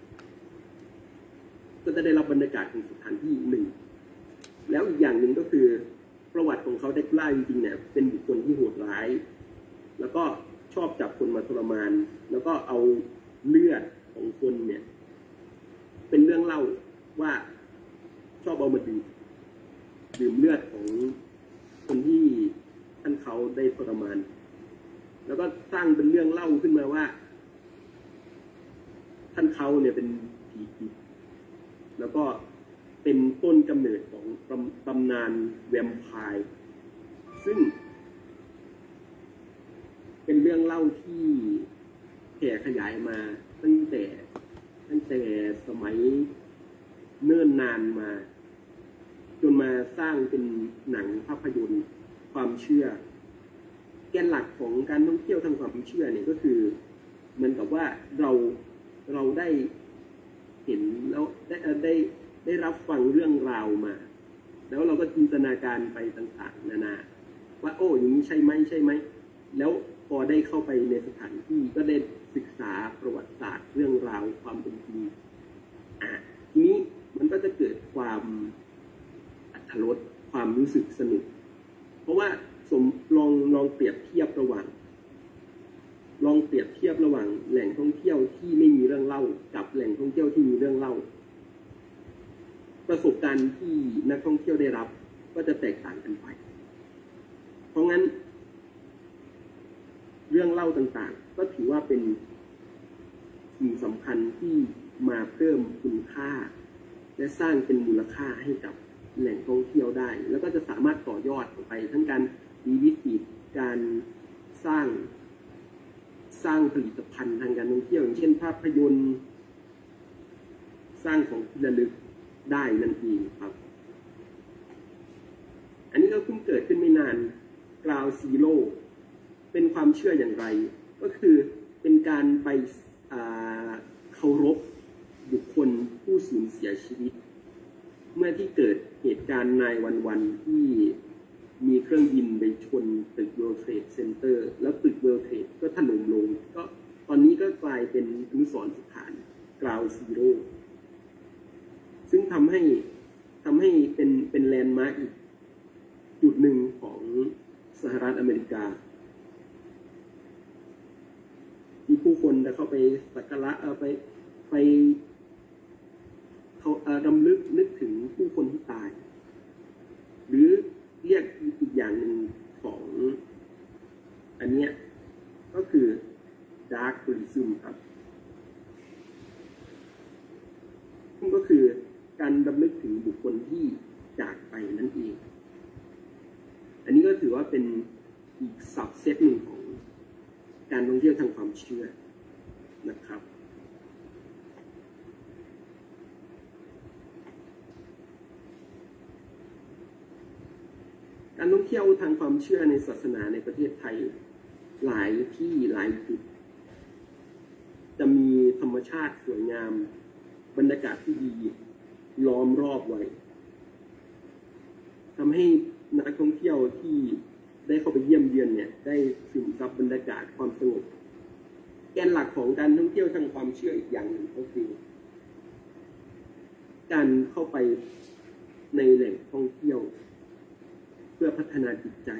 ก็จะได้รับบรรยากาศของสถานที่หนึ่งแล้วอีกอย่างหนึ่งก็คือประวัติของเขาได้เล่าจริงๆเนี่ยเป็นบุคคลที่โหดร้ายแล้วก็ชอบจับคนมาทรมานแล้วก็เอาเลือดของคนเนี่ยเป็นเรื่องเล่าว่าชอบเอามาดื่มเลือดของคนที่ท่านเขาได้ทรมานแล้วก็สร้างเป็นเรื่องเล่าขึ้นมาว่าท่านเขาเนี่ยเป็นผีดิบแล้วก็เป็นต้นกำเนิดของตำนานแวมไพร์ซึ่งเป็นเรื่องเล่าที่แผ่ขยายมาตั้งแต่สมัยเนิ่นนานมาจนมาสร้างเป็นหนังภาพยนตร์ความเชื่อแกนหลักของการท่องเที่ยวทางความเชื่อเนี่ยก็คือเหมือนกับว่าเราได้เห็นแล้วได้รับฟังเรื่องราวมาแล้วเราก็จินตนาการไปต่างๆนานาว่าโอ้อย่างนี้ใช่ไหมแล้วพอได้เข้าไปในสถานที่ก็ได้ศึกษาประวัติศาสตร์เรื่องราวความเป็นจริงทีนี้มันก็จะเกิดความอรรถรสความรู้สึกสนุกเพราะว่าลองเปรียบเทียบระหว่างแหล่งท่องเที่ยวที่ไม่มีเรื่องเล่ากับแหล่งท่องเที่ยวที่มีเรื่องเล่าประสบการณ์ที่นักท่องเที่ยวได้รับก็จะแตกต่างกันไปเพราะงั้นเรื่องเล่าต่างๆก็ถือว่าเป็นสิ่งสำคัญที่มาเพิ่มคุณค่าและสร้างเป็นมูลค่าให้กับแหล่งท่องเที่ยวได้แล้วก็จะสามารถต่อยอดออกไปทั้งการมีวิธีการสร้างผลิตภัณฑ์ทางการท่องเที่ยวอย่างเช่นภาพยนตร์สร้างของที่ระลึกได้นั่นเองครับอันนี้ก็เพิ่งเกิดขึ้นไม่นานGround Zeroเป็นความเชื่ออย่างไรก็คือเป็นการไปเคารพบุคคลผู้สูญเสียชีวิตเมื่อที่เกิดเหตุการณ์9/11ที่มีเครื่องบินไปชนตึก World Trade Center แล้วตึก World Trade ก็ถล่มลงก็ตอนนี้ก็กลายเป็นอนุสรณ์สถาน Ground Zero ซึ่งทำให้เป็นแลนด์มาร์กอีกจุดหนึ่งของสหรัฐอเมริกาที่ผู้คนจะเข้าไปสักการะไปเขารำลึกนึกถึงผู้คนที่ตายหรือเรียกอีกอย่างหนึ่งของอันเนี้ยก็คือ Dark Tourism ครับซึ่งก็คือการรำลึกถึงบุคคลที่จากไปนั่นเองอันนี้ก็ถือว่าเป็นอีกซับเซตหนึ่งของการท่องเที่ยวทางความเชื่อนะครับการท่องเที่ยวทางความเชื่อในศาสนาในประเทศไทยหลายที่หลายจุดจะมีธรรมชาติสวยงามบรรยากาศที่ดีล้อมรอบไว้ทำให้นักท่องเที่ยวที่ได้เข้าไปเยี่ยมเยือนเนี่ยได้ซึมซับบรรยากาศความสงบแกนหลักของการท่องเที่ยวทางความเชื่ออีกอย่างหนึ่งก็คือการเข้าไปในแหล่งท่องเที่ยวเพื่อพัฒนาจิตใจ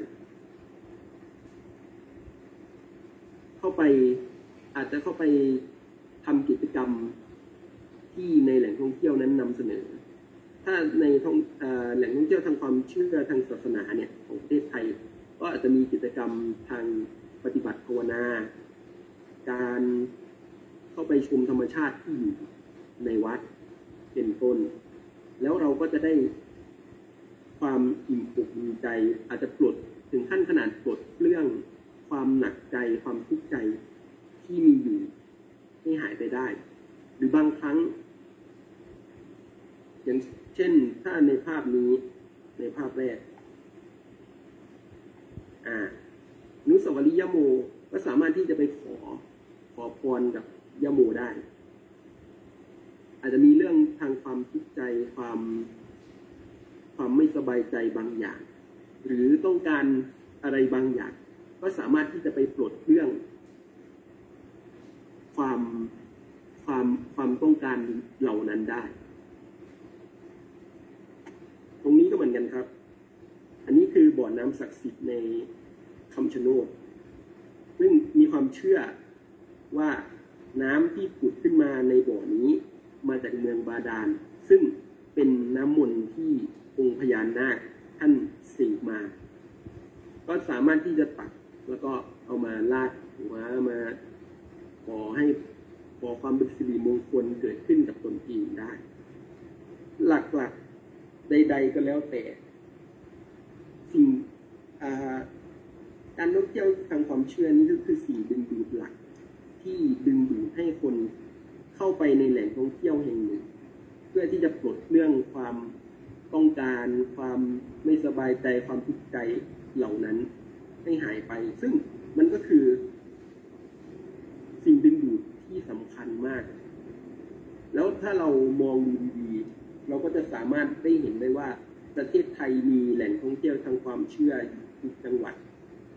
อาจจะเข้าไปทำกิจกรรมที่ในแหล่งท่องเที่ยวนั้นนำเสนอถ้าในแหล่งท่องเที่ยวทางความเชื่อทางศาสนาเนี่ยของประเทศไทยก็อาจจะมีกิจกรรมทางปฏิบัติภาวนาการเข้าไปชมธรรมชาติที่อยู่ในวัดเป็นต้นแล้วเราก็จะได้ความอิ่มอกอิ่มใจอาจจะปลดถึงขั้นขนาดปลดเรื่องความหนักใจความทุกข์ใจที่มีอยู่ให้หายไปได้หรือบางครั้งอย่างเช่นถ้าในภาพนี้ในภาพแรกอนุสาวรีย์ยะโมก็สามารถที่จะไปขอพรกับยะโมได้อาจจะมีเรื่องทางความทุกข์ใจความไม่สบายใจบางอย่างหรือต้องการอะไรบางอย่างก็สามารถที่จะไปปลดเรื่องความต้องการเหล่านั้นได้ตรงนี้ก็เหมือนกันครับอันนี้คือบ่อน้ำศักดิ์สิทธิ์ในคำชะโนดซึ่งมีความเชื่อว่าน้ำที่ผุดขึ้นมาในบ่อนี้มาจากเมืองบาดาลซึ่งเป็นน้ำมนต์ที่องค์พญานาคท่านเสกมาก็สามารถที่จะตักแล้วก็เอามาลาดหัวมาขอความเป็นสิริมงคลเกิดขึ้นกับตนเองได้หลักๆใดๆก็แล้วแต่สิ่งการท่องเที่ยวทางความเชื่อนี้ก็คือสิ่งดึงดูดหลักที่ดึงดูดให้คนเข้าไปในแหล่งท่องเที่ยวแห่งหนึ่งเพื่อที่จะปลดเรื่องความต้องการความไม่สบายใจความทุกข์ใจเหล่านั้นให้หายไปซึ่งมันก็คือสิ่งดึงดูดที่สำคัญมากแล้วถ้าเรามองดูดีๆเราก็จะสามารถได้เห็นได้ว่าประเทศไทยมีแหล่งท่องเที่ยวทางความเชื่อทุกจังหวัด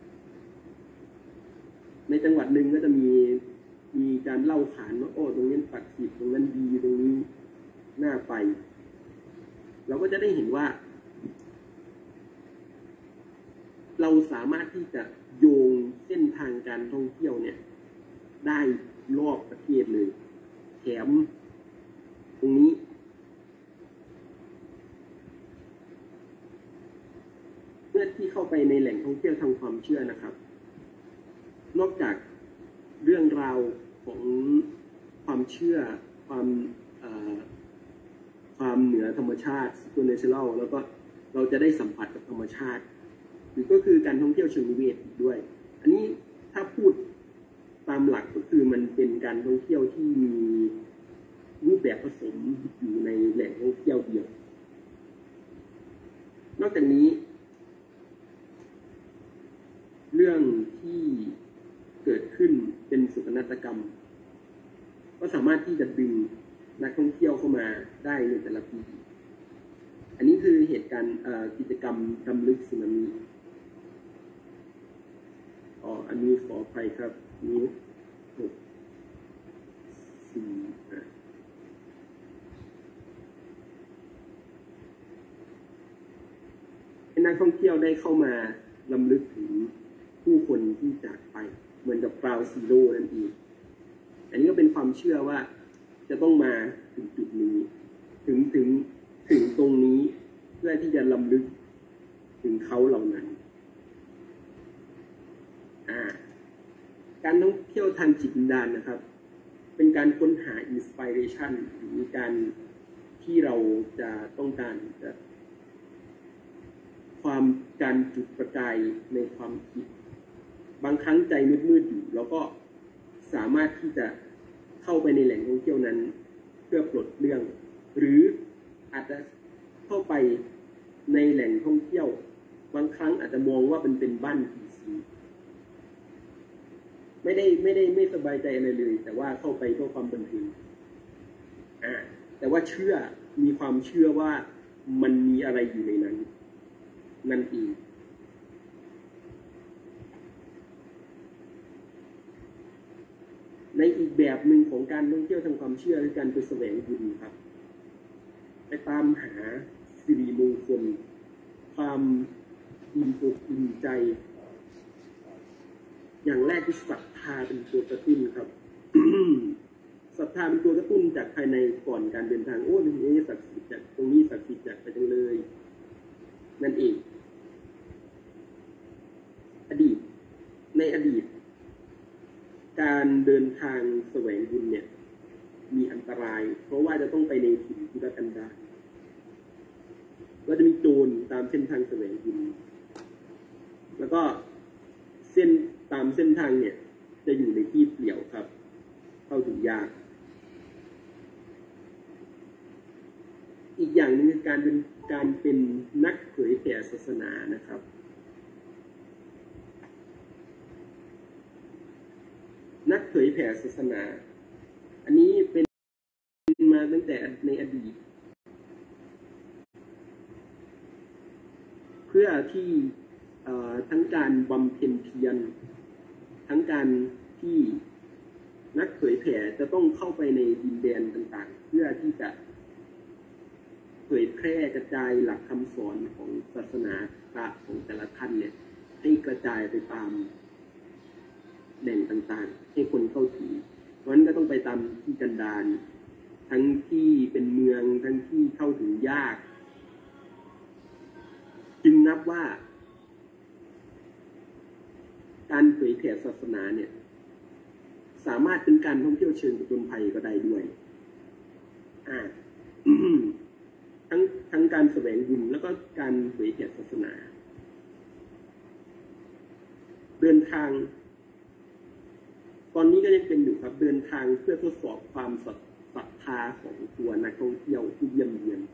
ในจังหวัดหนึ่งก็จะมีการเล่าขานว่าโอ้ตรงนี้ศักดิ์สิทธิ์ตรงนั้นดีตรงนี้น่าไปเราก็จะได้เห็นว่าเราสามารถที่จะโยงเส้นทางการท่องเที่ยวเนี่ยได้รอบประเทศเลยแถมตรงนี้เมื่อที่เข้าไปในแหล่งท่องเที่ยวทางความเชื่อนะครับนอกจากเรื่องราวของความเชื่อความเหนือธรรมชาติ supernatural แล้วก็เราจะได้สัมผัสกับธรรมชาติหรือก็คือการท่องเที่ยวเชิงนิเวศอีกด้วยอันนี้ถ้าพูดตามหลักก็คือมันเป็นการท่องเที่ยวที่มีรูปแบบผสมอยู่ในแหล่งท่องเที่ยวเดียวนอกจากนี้เรื่องที่เกิดขึ้นเป็นโศกนาฏกรรมก็สามารถที่จะดึงนักท่องเที่ยวเข้ามาได้ในแต่ละปีอันนี้คือเหตุการณ์กิจกรรมรำลึกสึนามิอันนี้ขออภัยครับนี้ให้นักท่องเที่ยวได้เข้ามารำลึกถึงผู้คนที่จากไปเหมือนกับGround Zeroนั่นเองอันนี้ก็เป็นความเชื่อว่าจะต้องมาถึงจุดนี้ถึงตรงนี้เพื่อที่จะรำลึกถึงเขาเหล่านั้นการท่องเที่ยวทางจิตวิญญาณนะครับเป็นการค้นหาอินสปิเรชันหรือการที่เราจะต้องการจะการจุดประกายในความคิดบางครั้งใจมืดๆอยู่แล้วก็สามารถที่จะเข้าไปในแหล่งท่องเที่ยวนั้นเพื่อปลดเรื่องหรืออาจจะเข้าไปในแหล่งท่องเที่ยวบางครั้งอาจจะมองว่าเป็นบ้านผีสิงไม่ได้ไม่สบายใจอะไรเลยแต่ว่าเข้าไปเพื่อความบันเทิงแต่ว่ามีความเชื่อว่ามันมีอะไรอยู่ในนั้นนั่นเองในอีกแบบหนึ่งของการท่องเที่ยวทางความเชื่อคือการไปแสวงบุญครับไปตามหาสิริมงคลความอิ่มอกอิ่มใจ อย่างแรกคือศรัทธาเป็นตัวกระตุ้นครับ ศรัทธาเป็นตัวกระตุ้นจากภายในก่อนการเดินทางโอ้ตรงนี้ศักดิ์สิทธิ์จากตรงนี้ศักดิ์สิทธิ์จากไปจังเลยนั่นเองในอดีตการเดินทางแสวงบุญเนี่ยมีอันตรายเพราะว่าจะต้องไปในถิ่นทุรกันดารก็จะมีโจรตามเส้นทางแสวงบุญแล้วก็ตามเส้นทางเนี่ยจะอยู่ในที่เปลี่ยวครับเข้าถึงยากอีกอย่างหนึ่งคือการเป็นนักเผยแผ่ศาสนานะครับนักเผยแผ่ศาสนาอันนี้เป็นมาตั้งแต่ในอดีตเพื่อที่ทั้งการบำเพ็ญเพียรทั้งการที่นักเผยแผ่จะต้องเข้าไปในดินแดนต่างๆเพื่อที่จะเผยแพร่กระจายหลักคำสอนของศาสนาของแต่ละท่านเนี่ยให้กระจายไปตามแหล่งต่างๆให้คนเข้าถึงเพราะฉะนั้นก็ต้องไปตามที่กันดารทั้งที่เป็นเมืองทั้งที่เข้าถึงยากจึงนับว่าการเผยแผ่ศาสนาเนี่ยสามารถเป็นการท่องเที่ยวเชิงผจญภัยก็ได้ด้วยทั้งการแสวงบุญแล้วก็การเผยแผ่ศาสนาเดินทางตอนนี้ก็ยังเป็นอยู่ครับเดินทางเพื่อทดสอบความศรัทธาของตัวนักท่องเที่ยวที่เยี่ยมเยียน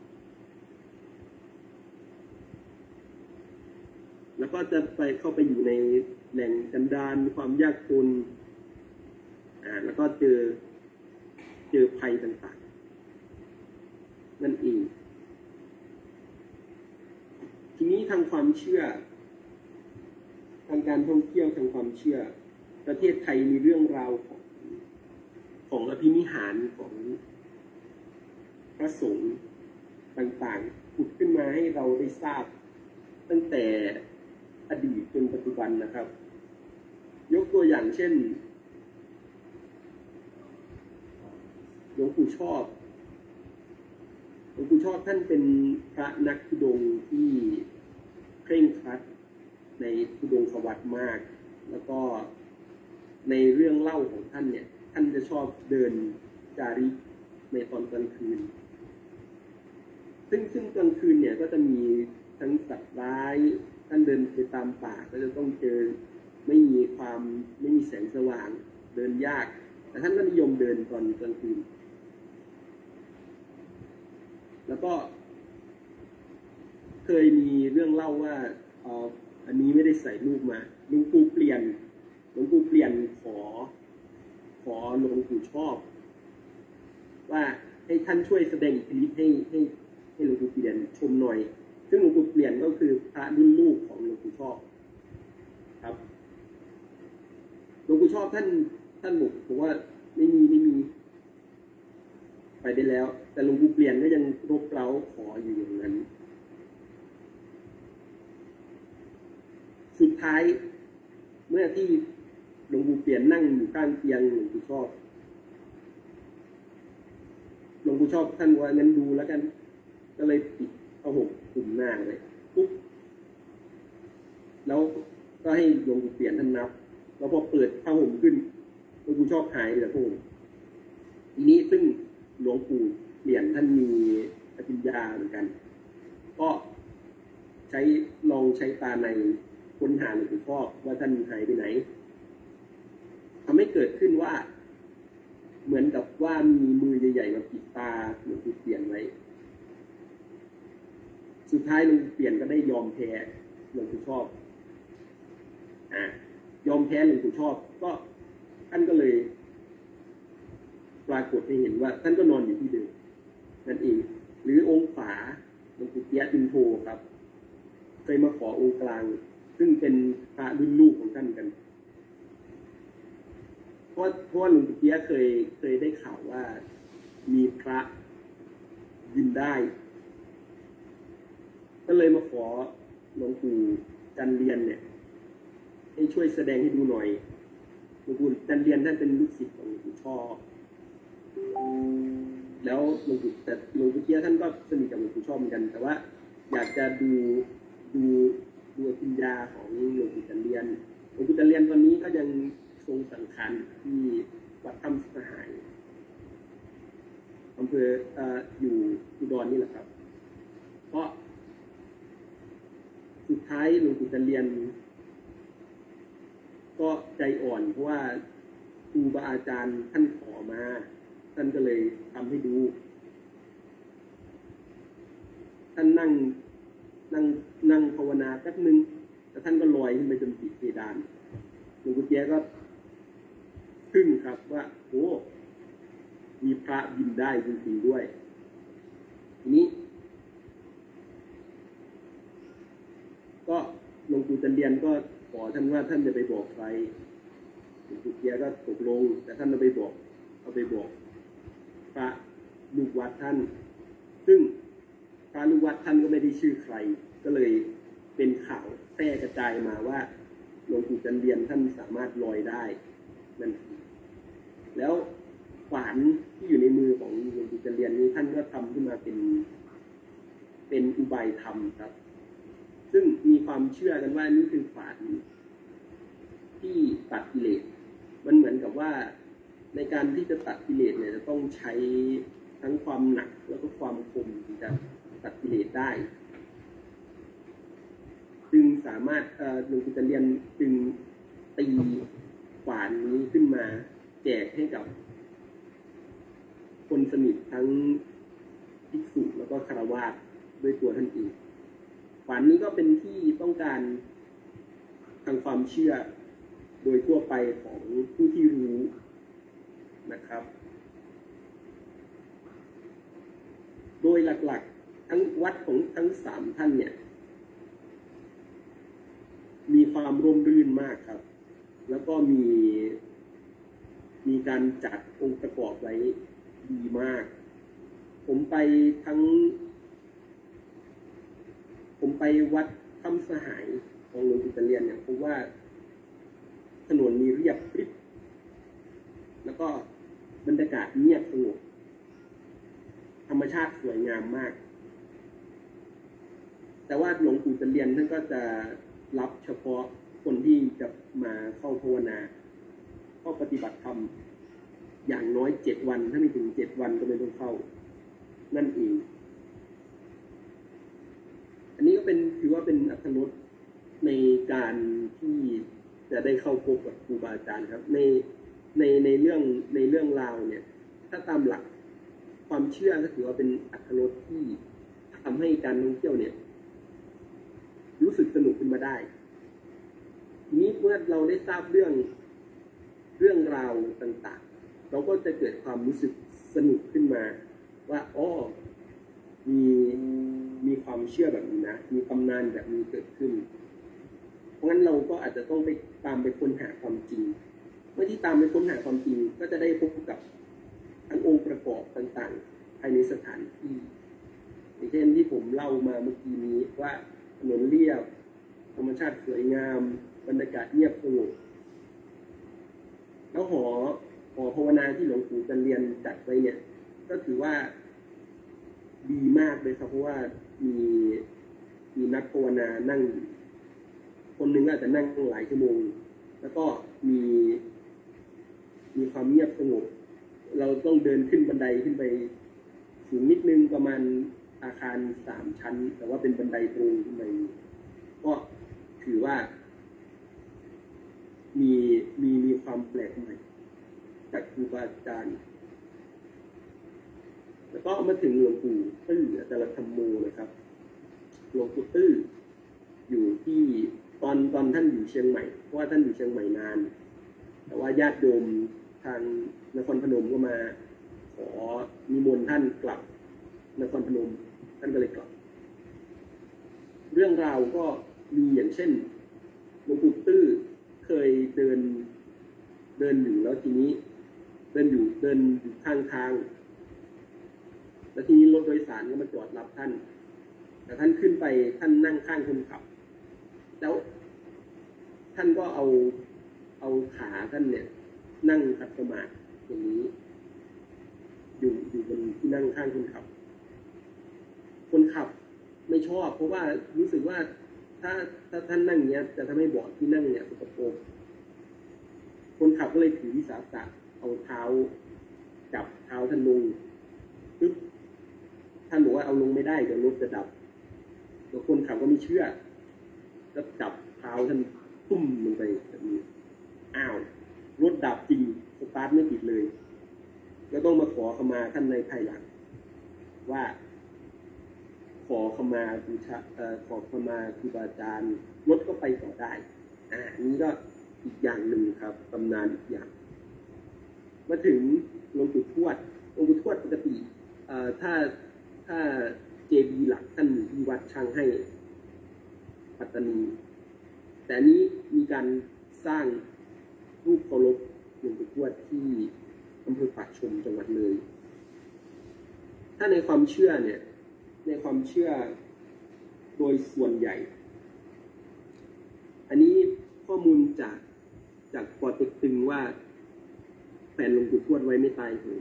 แล้วก็จะเข้าไปอยู่ในแหล่งกันดารความยากจนแล้วก็เจอภัยต่างๆนั่นเองทีนี้ทางความเชื่อทางการท่องเที่ยวทางความเชื่อประเทศไทยมีเรื่องราวของอภินิหารของพระสงฆ์ต่างๆผุดขึ้นมาให้เราได้ทราบตั้งแต่อดีตจนปัจจุบันนะครับยกตัวอย่างเช่นหลวงปู่ชอบท่านเป็นพระนักธุดงค์ที่เคร่งครัดในธุดงค์วัดมากแล้วก็ในเรื่องเล่าของท่านเนี่ยท่านจะชอบเดินจาริกในตอนกลางคืนซึ่งกลางคืนเนี่ยก็จะมีทั้งสัตว์ร้ายท่านเดินไปตามป่าก็จะต้องเจอไม่มีแสงสว่างเดินยากแต่ท่านก็นิยมเดินตอนกลางคืนแล้วก็เคยมีเรื่องเล่าว่าอันนี้ไม่ได้ใส่รูปมาหลวงปู่เปลี่ยนขอหลวงปู่ชอบว่าให้ท่านช่วยแสดงคลิปให้หลวงปู่เปลี่ยนชมหน่อยซึ่งหลวงปู่เปลี่ยนก็คือพระรุ่นลูกของหลวงปู่ชอบครับหลวงปู่ชอบท่านบอกว่าไม่มีไปได้แล้วแต่หลวงปู่เปลี่ยนก็ยังรบเร้าขออยู่อย่างนั้นสุดท้ายเมื่อที่หลวงปู่เปลี่ยนนั่งอยู่ข้างเตียงหลวงปู่ชอบท่านว่างั้นดูแล้วกันก็เลยปิดผ้าห่มคลุมหน้าเลยปุ๊บแล้วก็ให้หลวงปู่เปลี่ยนท่านนับแล้วพอเปิดผ้าห่มขึ้นหลวงปู่ชอบหายไปจากผ้าห่มทีนี้ซึ่งหลวงปู่เปลี่ยนท่านมีปฏิญญาเหมือนกันก็ลองใช้ตาในค้นหาหลวงปู่ชอบว่าท่านหายไปไหนทำให้เกิดขึ้นว่าเหมือนกับว่ามีมือใหญ่ๆมาปิดตาหลวงปู่เปลี่ยนไว้สุดท้ายหลวงปู่เปลี่ยนก็ได้ยอมแพ้หลวงปู่ชอบยอมแพ้หลวงปู่ชอบก็ท่านก็เลยปรากฏให้เห็นว่าท่านก็นอนอยู่ที่เดิมนั่นเองหรือองค์ฝาหลวงปู่เตี้ยตินโทครับเคยมาขอองค์กลางซึ่งเป็นพระรุ่นลูกของท่านกันเพราะว่าหลวงปู่เตี้ยเคยได้ข่าวว่ามีพระบินได้ ก็เลยมาขอหลวงปู่จันเรียนเนี่ยให้ช่วยแสดงให้ดูหน่อยหลวงปู่จันเรียนท่านเป็นลูกศิษย์ของหลวงปู่ชอบแล้วหลวงปู่เตี้ยท่านก็สนิทกับหลวงปู่ชอบเหมือนกันแต่ว่าอยากจะดูปัญญาของหลวงปู่จันเรียนหลวงปู่จันเรียนตอนนี้ก็ยังทรงสังขารที่วัดถ้ำสหายอำเภออยู่อุดรนี่แหละครับเพราะสุดท้ายหลวงปู่จันเรียนก็ใจอ่อนเพราะว่าครูบาอาจารย์ท่านขอมาท่านก็เลยทำให้ดูท่านนั่งภาวนาแป๊บนึงแต่ท่านก็ลอยขึ้นไปจนติดเพดานหลวงปู่เตี้ยก็ทึ่งครับว่าโอ้มีพระบินได้จริงๆด้วยทีนี้ก็หลวงปู่จันเรียนก็ขอท่านว่าท่านจะไปบอกใครหลวงปู่เตี้ยก็ตกลงแต่ท่านเอาไปบอกพระลูกวัดท่านซึ่งพระลูกวัดท่านก็ไม่ได้ชื่อใครก็เลยเป็นข่าวแพร่กระจายมาว่าหลวงปู่จันเรียนท่านสามารถลอยได้นั่นแล้วขวานที่อยู่ในมือของหลวงปู่จันเรียนนี้ท่านก็ทำขึ้นมาเป็นอุบายธรรมครับซึ่งมีความเชื่อกันว่านี่คือขวานที่ตัดกิเลสมันเหมือนกับว่าในการที่จะตัดกิเลสเนี่ยจะต้องใช้ทั้งความหนักแล้วก็ความคมที่จะตัดกิเลสได้จึงสามารถหลวงปู่จันเรียนจึงตีขวานนี้ขึ้นมาแจกให้กับคนสนิททั้งภิกษุแล้วก็ฆราวาสด้วยตัวท่านเองขวานนี้ก็เป็นที่ต้องการทางความเชื่อโดยทั่วไปของผู้ที่รู้นะครับโดยหลักๆทั้งวัดของทั้ง3ท่านเนี่ยมีความร่มรื่นมากครับแล้วก็มีการจัดองค์ประกอบไว้ดีมากผมไปวัดถ้ำสหายของหลวงปู่จันเรียนเนี่ยผมว่าถนนมีเรียบกริบแล้วก็บรรยากาศเงียบสงบธรรมชาติสวยงามมากแต่ว่าหลวงปู่จันเรียนท่านก็จะรับเฉพาะคนที่จะมาเข้าภาวนาเข้าปฏิบัติธรรมอย่างน้อย7 วันถ้าไม่ถึง7 วันก็ไม่ต้องเข้านั่นเองอันนี้ก็ถือว่าเป็นอรรถรสในการที่จะได้เข้าพบกับครูบาอาจารย์ครับในเรื่องราวเนี่ยถ้าตามหลักความเชื่อก็ถือว่าเป็นอรรถรสที่ทำให้การท่องเที่ยวเนี่ยรู้สึกสนุกขึ้นมาได้ทีนี้เมื่อเราได้ทราบเรื่องราวต่างๆเราก็จะเกิดความรู้สึกสนุกขึ้นมาว่าอ๋อมีความเชื่อแบบนี้นะมีตำนานแบบนี้เกิดขึ้นเพราะงั้นเราก็อาจจะต้องไปตามไปค้นหาความจริงเมื่อที่ตามไปค้นหาความจริงก็จะได้พบกับทั้งองค์ประกอบต่างๆภายในสถานที่อย่างเช่นที่ผมเล่ามาเมื่อกี้นี้ว่าถนนเรียบธรรมชาติสวยงามบรรยากาศเงียบสงบแล้วหอภาวนาที่หลวงปู่จันเรียนจัดไว้เนี่ยก็ถือว่าดีมากเลยครับเพราะว่ามีนักภาวนานั่งคนหนึ่งอาจจะนั่งหลายชั่วโมงแล้วก็มีความเงียบสงบเราต้องเดินขึ้นบันไดขึ้นไปสูงนิดนึงประมาณอาคาร3 ชั้นแต่ว่าเป็นบันไดตรงขึ้นไปก็ถือว่ามีความแปลกใหม่จากครูบาอาจารย์แล้วก็มาถึงหลวงปู่ตื้ออาจารย์ธรรมโมนะครับหลวงปู่ตื้ออยู่ที่ตอนท่านอยู่เชียงใหม่เพราะว่าท่านอยู่เชียงใหม่นานแต่ว่าญาติโยมทางนครพนมก็มาขอนิมนต์ท่านกลับนครพนมท่านก็เลยกลับเรื่องราวก็มีอย่างเช่นหลวงปู่ตื้อเคยเดินเดินอยู่แล้วทีนี้เดินอยู่ข้างทางแล้วทีนี้รถโดยสารก็มาจอดรับท่านแต่ท่านขึ้นไปท่านนั่งข้างคนขับแล้วท่านก็เอาขาท่านเนี่ยนั่งขัดสมาธิอย่างนี้อยู่บนที่นั่งข้างคนขับไม่ชอบเพราะว่ารู้สึกว่าถ้าท่านนั่งเนี้ยจะทำให้เบาะที่นั่งเนี่ยสกปรกคนขับก็เลยถือวิสาสะเอาเท้าจับเท้าท่านลงปึ๊บท่านบอกว่าเอาลงไม่ได้เดี๋ยวรถจะดับแล้วคนขับก็ไม่เชื่อก็จับเท้าท่านตุ้มลงไปแบบนี้อ้าวรถดับจริงสตาร์ทไม่ติดเลยก็ต้องมาขอขมาท่านในภายหลังว่าขอขมาครูบาอาจารย์รถก็ไปต่อได้นี้ก็อีกอย่างหนึ่งครับตำนานอีกอย่างมาถึงหลวงปู่ทวดปกติถ้าเจดีย์หลักท่านที่วัดช่างให้ปัตตานีแต่นี้มีการสร้างรูปเคารพหลวงปู่ทวดที่อำเภอปากชมจังหวัดเลยถ้าในความเชื่อเนี่ยในความเชื่อโดยส่วนใหญ่อันนี้ข้อมูลจากปอเต็กตึงว่าแฟนหลวงปู่ทวดไว้ไม่ตายเลย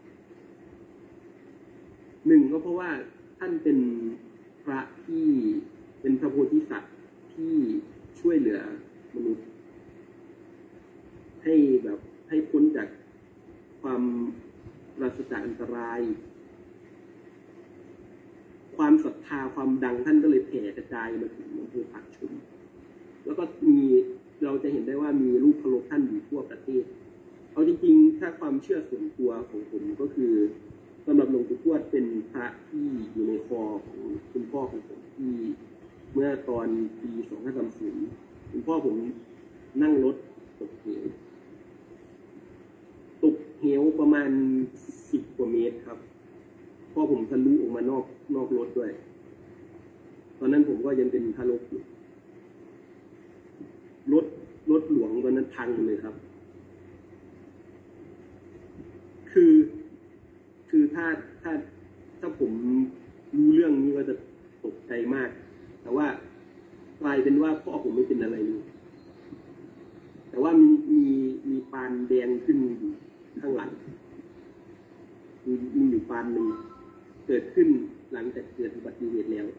หนึ่งก็เพราะว่าท่านเป็นพระที่เป็นพระโพธิสัตว์ที่ช่วยเหลือมนุษย์ให้พ้นจากความปราศจากอันตรายความศรัทธาความดังท่านก็เลยแผ่กระจายมาถึงอำเภอปากชมแล้วก็เราจะเห็นได้ว่ามีรูปเคารพท่านอยู่ทั่วประเทศเอาจริงๆถ้าความเชื่อส่วนตัวของผมก็คือสำหรับหลวงปู่ทวดเป็นพระที่อยู่ในคอของคุณพ่อของผมที่เมื่อตอนปี2530คุณพ่อผมนั่งรถตกเหวประมาณ10 กว่าเมตรครับพ่อผมทะลุออกมานอกรถด้วยตอนนั้นผมก็ยังเป็นทารกอยู่รถหลวงตอนนั้นพังเลยครับคือถ้าผมรู้เรื่องนี้ก็จะตกใจมากแต่ว่ากลายเป็นว่าพ่อผมไม่เป็นอะไรเลยแต่ว่ามีปานแดงขึ้นอยู่ข้างหลังมีอยู่ปานหนึ่งเกิดขึ้นหลังจากเกิดอุบัติเหตุแล้ว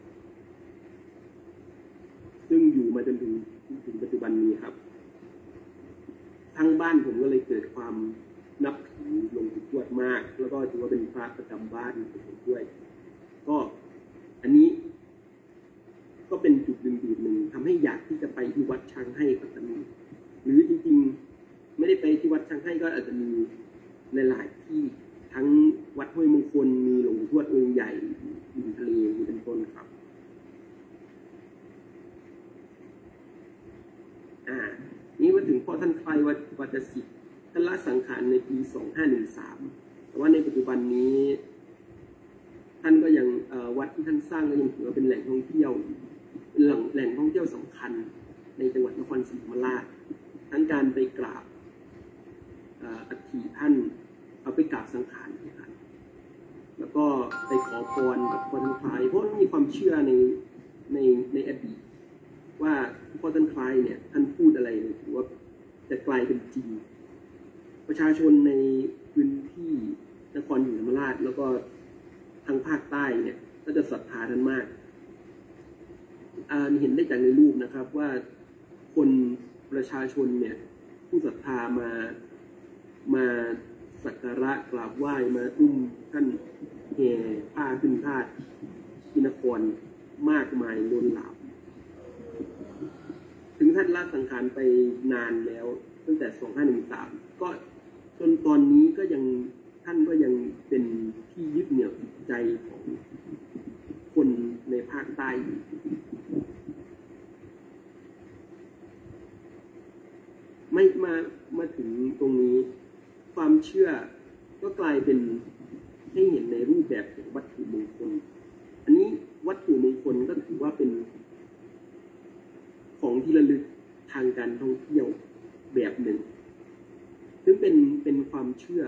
ซึ่งอยู่มาจนถึงปัจจุบันนี้ครับทั้งบ้านผมก็เลยเกิดความนับถือหลวงปู่ทวดมากแล้วก็ถือว่าเป็นพระประจำบ้านของผมด้วยก็อันนี้ก็เป็นจุดหนึ่งทำให้อยากที่จะไปที่วัดช้างให้ปัตตานีหรือจริงๆไม่ได้ไปที่วัดช้างให้ก็อาจจะมีหลายๆที่ทั้งวัดห้วยมงคลมีหลวงปู่ทวดองค์ใหญ่ริมทะเลมีเป็นต้นครับนี่มาถึงพ่อท่านคล้ายวัดศิษย์ท่านละสังขารในปี2513แต่ว่าในปัจจุบันนี้ท่านก็ยังวัดที่ท่านสร้างก็ยังถือว่าเป็นแหล่งท่องเที่ยวเป็นแหล่งท่องเที่ยวสำคัญในจังหวัดนครศรีธรรมราชทั้งการไปกราบอัฐิท่านเอาไปกราบสังขารท่านแล้วก็ไปขอพรกับพ่อท่านคล้ายเพราะมีความเชื่อในอดีตว่าพ่อท่านคล้ายเนี่ยท่านพูดอะไรเนี่ยถือว่าจะกลายเป็นจริงประชาชนในพื้นที่นครศรีธรรมราชแล้วก็ทางภาคใต้เนี่ยก็จะศรัทธาท่านมากเห็นได้จากในรูปนะครับว่าคนประชาชนเนี่ยผู้ศรัทธามาสักการะกราบไหว้มาอุ้มท่านแห่ผ้าขึ้นธาตุที่นครมากมายล้นหลามถึงท่านละสังขารไปนานแล้วตั้งแต่2513ก็จนตอนนี้ก็ยังท่านก็ยังเป็นที่ยึดเหนี่ยวจิตใจของคนในภาคใต้ไม่มาถึงตรงนี้ความเชื่อก็กลายเป็นให้เห็นในรูปแบบของวัตถุมงคลอันนี้วัตถุมงคลก็ถือว่าเป็นของที่ระลึกทางการท่องเที่ยวแบบหนึ่งซึ่งเป็นความเชื่อ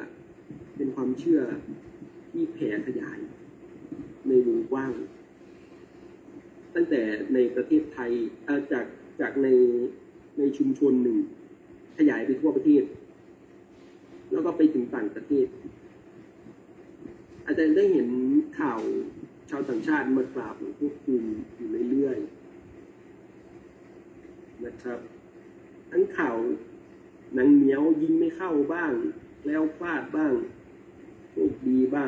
ที่แผ่ขยายในวงกว้างตั้งแต่ในประเทศไทยจากในชุมชนหนึ่งขยายไปทั่วประเทศแล้วก็ไปถึงต่างประเทศอาจจะได้เห็นข่าวชาวต่างชาติมากราบหลวงพ่อคูณอยู่เรื่อยๆนะครับทั้งข่าวหนังเหนียวยิงไม่เข้าบ้างแล้วพลาดบ้างโชคดีบ้าง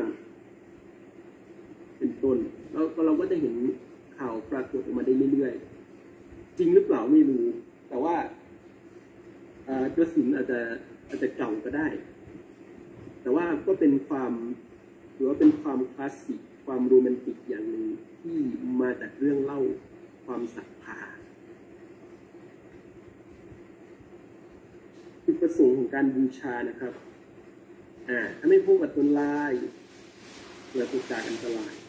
เป็นต้นแล้วเราก็จะเห็นข่าวปรากฏออกมาได้เรื่อยๆจริงหรือเปล่าไม่รู้แต่ว่ากระสุนอาจจะเก่าก็ได้แต่ว่าก็เป็นความหรือว่าเป็นความคลาสสิกความโรแมนติกอย่างหนึ่งที่มาจากเรื่องเล่าความศรัทธาจุดประสงค์ของการบูชานะครับถ้าไม่พบอันตรายเราจะจากอันตราย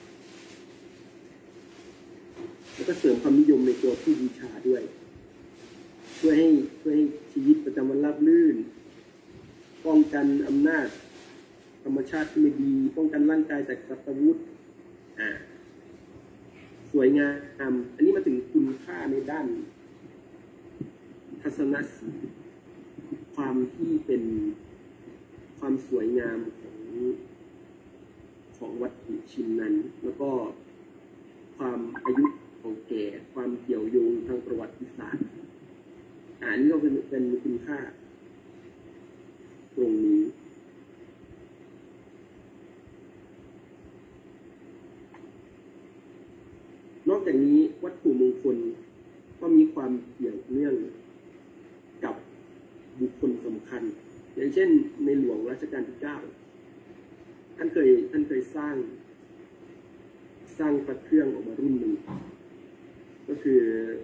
แล้วก็เสริมความนิยมในตัวผู้บูชาด้วยช่วยให้ชีวิตประจำวันราบรื่นป้องกันอำนาจธรรมชาติที่ไม่ดีป้องกันร่างกายจากสัตว์วุธสวยงามอันนี้มาถึงคุณค่าในด้านทัศนศิลป์ความที่เป็นความสวยงามของวัตถุชิ้นนั้นแล้วก็ความอายุของแก่ความเกี่ยวโยงทางประวัติศาสตร์อันนี้ก็เป็นคุณค่าตรงนี้นอกจากนี้วัตถุมงคลก็มีความเกี่ยวเนื่องกับบุคคลสำคัญอย่างเช่นในหลวงรัชกาลที่9ท่านเคยสร้างพระเครื่องออกมารุ่นหนึ่งก็คือ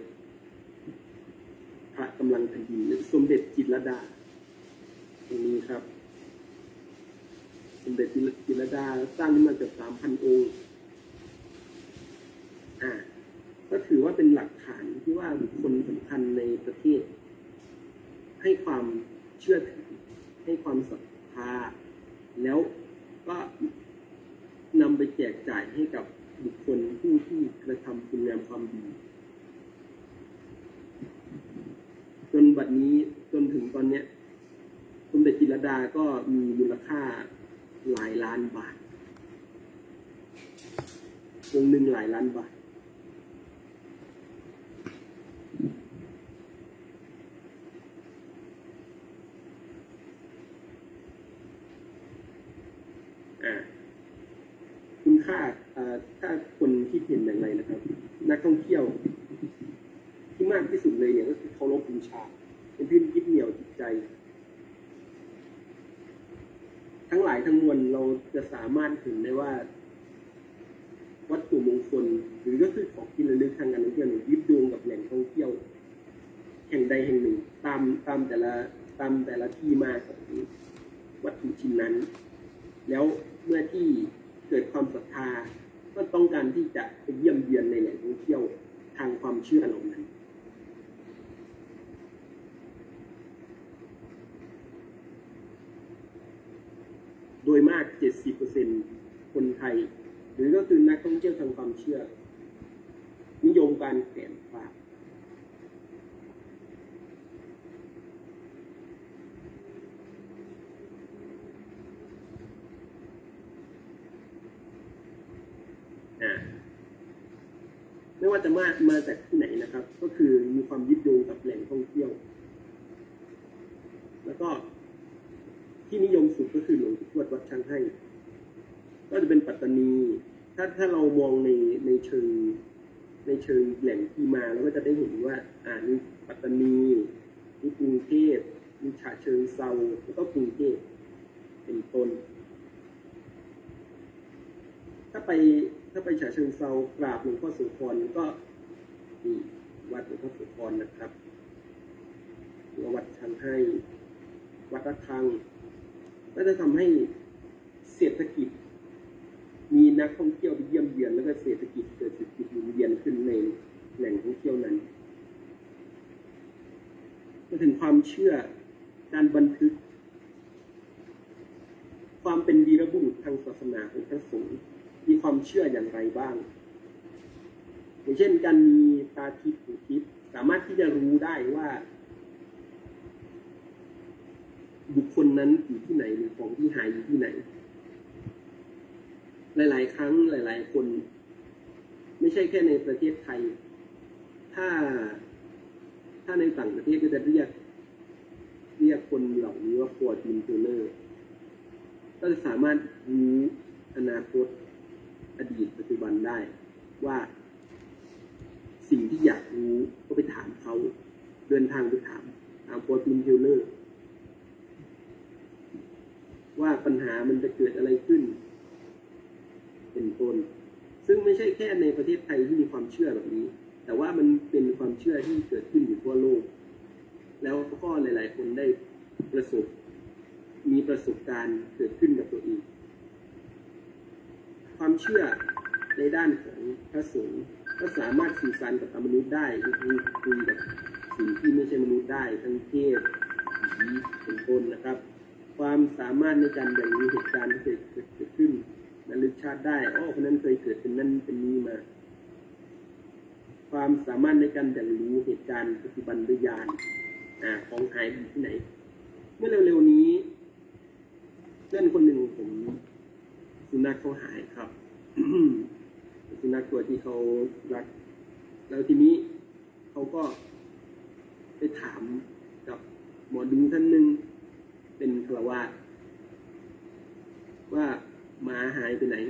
พระกำลังแผ่นดินสมเด็จจิตรลดาตรงนี้ครับสมเด็จจิตรลดาสร้างขึ้นมาเกือบ 3,000 องค์ก็ถือว่าเป็นหลักฐานที่ว่าบุคคลสำคัญในประเทศให้ความเชื่อถือให้ความศรัทธาแล้วก็นำไปแจกจ่ายให้กับบุคคลผู้ที่กระทำคุณงามความดีจนบัดนี้จนถึงตอนนี้สมเด็จจิตรลดาก็มีมูลค่าหลายล้านบาทองค์หนึ่งหลายล้านบาทคุณค่าถ้าคนที่เห็นอย่างไรนะครับนักท่องเที่ยวที่มากที่สุดเลยเนี่ยก็คือเคารพบูชาเป็นที่ยึดเหนี่ยวจิตใจทั้งหลายทั้งมวลเราจะสามารถเห็นได้ว่าวัตถุมงคลหรือก็คือของที่ระลึกทางการท่องเที่ยวยึดโยงกับแหล่งท่องเที่ยวแห่งใดแห่งหนึ่งตามแต่ละที่มาของวัตถุชิ้นนั้นแล้วเมื่อที่เกิดความศรัทธาก็ต้องการที่จะไปเยี่ยมเยียนในแหล่งท่องเที่ยวทางความเชื่อเหล่านั้นโดยมาก 70% คนไทยหรือก็คือนักท่องเที่ยวทางความเชื่อนิยมการแขวนฝากไม่ว่าจะมาจากที่ไหนนะครับก็คือมีความยึดโยงกับแหล่งท่องเที่ยวแล้วก็ที่นิยมสุดก็คือหลวงปู่ทวดวัดช้างให้ก็จะเป็นปัตตานีถ้าเรามองในเชิงแหล่งที่มาเราก็จะได้เห็นว่านี่ปัตตานีนี่กรุงเทพนี่ฉะเชิงเทราแล้วก็กรุงเทพเป็นต้นถ้าไปฉะเชิงเทรากราบหลวงพ่อโสธรก็นี่วัดหลวงพ่อโสธรนะครับวัดช้างให้วัดระฆังก็จะทำให้เศรษฐกิจมีนักท่องเที่ยวไปเยี่ยมเยียนแล้วก็เศรษฐกิจเกิดเศรษฐกิจหมุนเวียนขึ้นในแหล่งท่องเที่ยวนั้นมาถึงความเชื่อการบันทึกความเป็นวีรบุรุษทางศาสนาของพระสงฆ์มีความเชื่ออย่างไรบ้างอย่างเช่นการมีตาทิพย์หูทิพย์สามารถที่จะรู้ได้ว่าบุคคลนั้นอยู่ที่ไหนหรือของที่หายอยู่ที่ไหนหลายๆครั้งหลายๆคนไม่ใช่แค่ในประเทศไทยถ้าในต่างประเทศก็จะเรียกคนเหล่านี้ว่า fortune teller ก็จะสามารถรู้อนาคตอดีตปัจจุบันได้ว่าสิ่งที่อยากรู้ก็ไปถามเขาเดินทางไปถาม fortune teller ว่าปัญหามันจะเกิดอะไรขึ้นเป็นต้นซึ่งไม่ใช่แค่ในประเทศไทยที่มีความเชื่อแบบนี้แต่ว่ามันเป็นความเชื่อที่เกิดขึ้นอยู่ทั่วโลกแล้วก็หลายๆคนได้มีประสบการณ์เกิดขึ้นกับตัวเองความเชื่อในด้านของพระสงฆ์ก็สามารถสื่อสารกับมนุษย์ได้คุยกับสิ่งที่ไม่ใช่มนุษย์ได้ทั้งเทพผีเป็นต้นนะครับความสามารถในการแบ่งรู้เหตุการณ์ที่เกิดขึ้นระลึกชาติได้คนนั้นเคยเกิดเป็นนั่นเป็นนี้มาความสามารถในการแบ่งรู้เหตุการณ์ปัจจุบันด้วยญาณของหายอยู่ที่ไหนเมื่อเร็วๆนี้เพื่อนคนหนึ่งผมสุนัขเขาหายครับ สุนัขตัวที่เขารักแล้วทีนี้เขาก็ไปถามกับหมอดูท่านหนึ่งเป็นฆราวาสว่าหมาหายไปไหน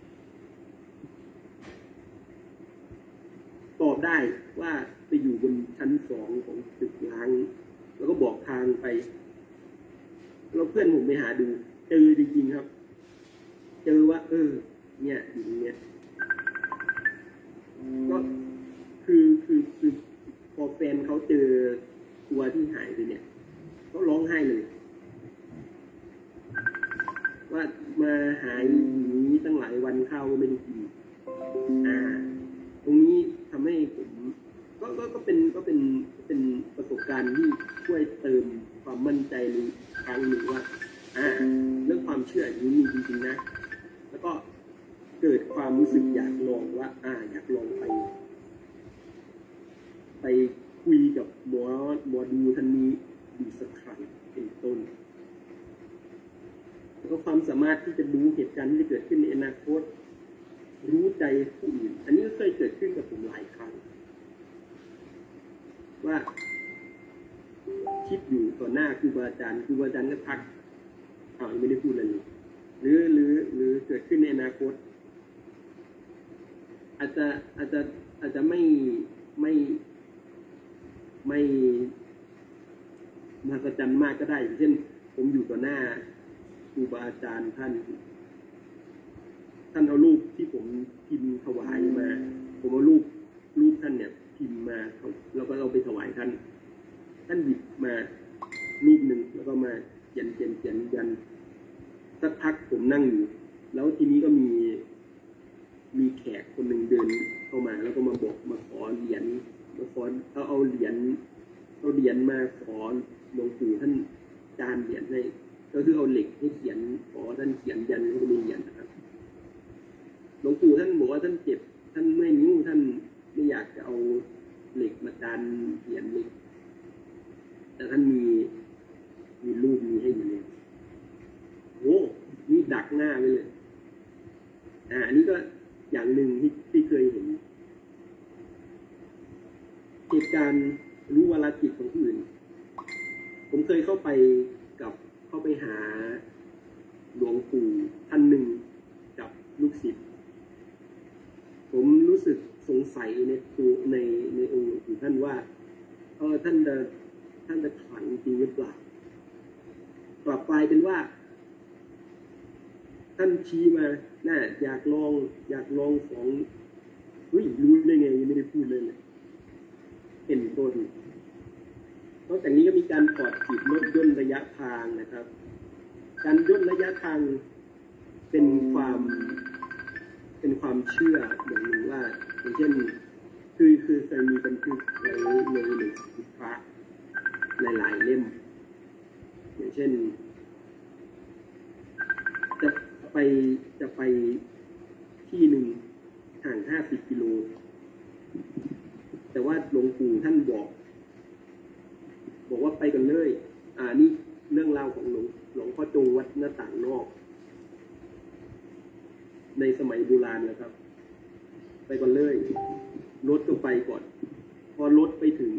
ตอบได้ว่าไปอยู่บนชั้น2ของตึกล้างแล้วก็บอกทางไปแล้วเพื่อนผมไปหาดูเจอจริงๆครับเจอว่าเนี่ยอยู่ตรงเนี้ยก็คือพอแฟนเขาเจอตัวที่หายไปเนี่ยเขาร้องไห้เลยว่ามาหายอย่างนี้ตั้งหลายวันข้าวก็ไม่ได้กินตรงนี้ทำให้ผมก็เป็นประสบการณ์ที่ช่วยเติมความมั่นใจในครั้งหนึ่งว่าเรื่องความเชื่ออย่างนี้มีจริงๆนะแล้วก็เกิดความรู้สึกอยากลองว่าอยากลองไปคุยกับหมอดูท่านนี้ดูสักครั้งเป็นต้นแล้วก็ความสามารถที่จะรู้เหตุการณ์ที่จะเกิดขึ้นในอนาคตรู้ใจผู้อื่นอันนี้ก็เคยเกิดขึ้นกับผมหลายครั้งว่าคิดอยู่ต่อหน้าครูบาอาจารย์ก็ทักยังไม่ได้พูดอะไรเลยหรือเกิดขึ้นในอนาคตอาจจะไม่มหัศจรรย์มากก็ได้เช่นผมอยู่ต่อหน้าครูบาอาจารย์ท่านเอารูปที่ผมพิมพ์ถวายมาผมเอารูปท่านเนี่ยพิมพ์มาแล้วก็เราไปถวายท่านหยิบมารูปหนึ่งแล้วก็มาเขียนยันสักพักผมนั่งอยู่แล้วทีนี้ก็มีแขกคนหนึ่งเดินเข้ามาแล้วก็มาขอเหรียญเอาเหรียญมาขอหลวงปู่ท่านจานเหรียญให้ก็คือเอาเหล็กให้เขียนขอท่านเขียนยันก็มีเหรียญนะครับหลวงปู่ท่านบอกว่าท่านเจ็บท่านเมื่อยนิ้วท่านไม่อยากจะเอาเหล็กมาจานเหรียญเหล็กแต่ท่านมีรูปนี้ให้อยู่เลยนี่ดักหน้าเลยอันนี้ก็อย่างหนึ่งที่เคยเห็นเหตุการณ์รู้วาระจิตของผู้อื่นผมเคยเข้าไปหาหลวงปู่ท่านหนึ่งกับลูกศิษย์ผมรู้สึกสงสัยในองค์หลวงปู่ท่านว่าท่านจะขลังจริงหรือเปล่ากลับกลายเป็นว่าท่านชี้มาอยากลองของรู้ได้ไงยังไม่ได้พูดเลยเป็นต้นนอกจากนี้ก็มีการถอดจิตลดย่นระยะทางนะครับการย่นระยะทางเป็นความเชื่ออย่างหนึ่งว่าอย่างเช่นคือเคยมีบันทึกไว้ในหนังสือพระหลายๆเล่มอย่างเช่นไปที่หนึ่งห่าง50 กิโลแต่ว่าหลวงปู่ท่านบอกว่าไปกันเลยนี่เรื่องราวของหลวงพ่อจงวัดหน้าต่างนอกในสมัยโบราณนะครับไปก่อนเลยรถก็ไปก่อนพอรถไปถึง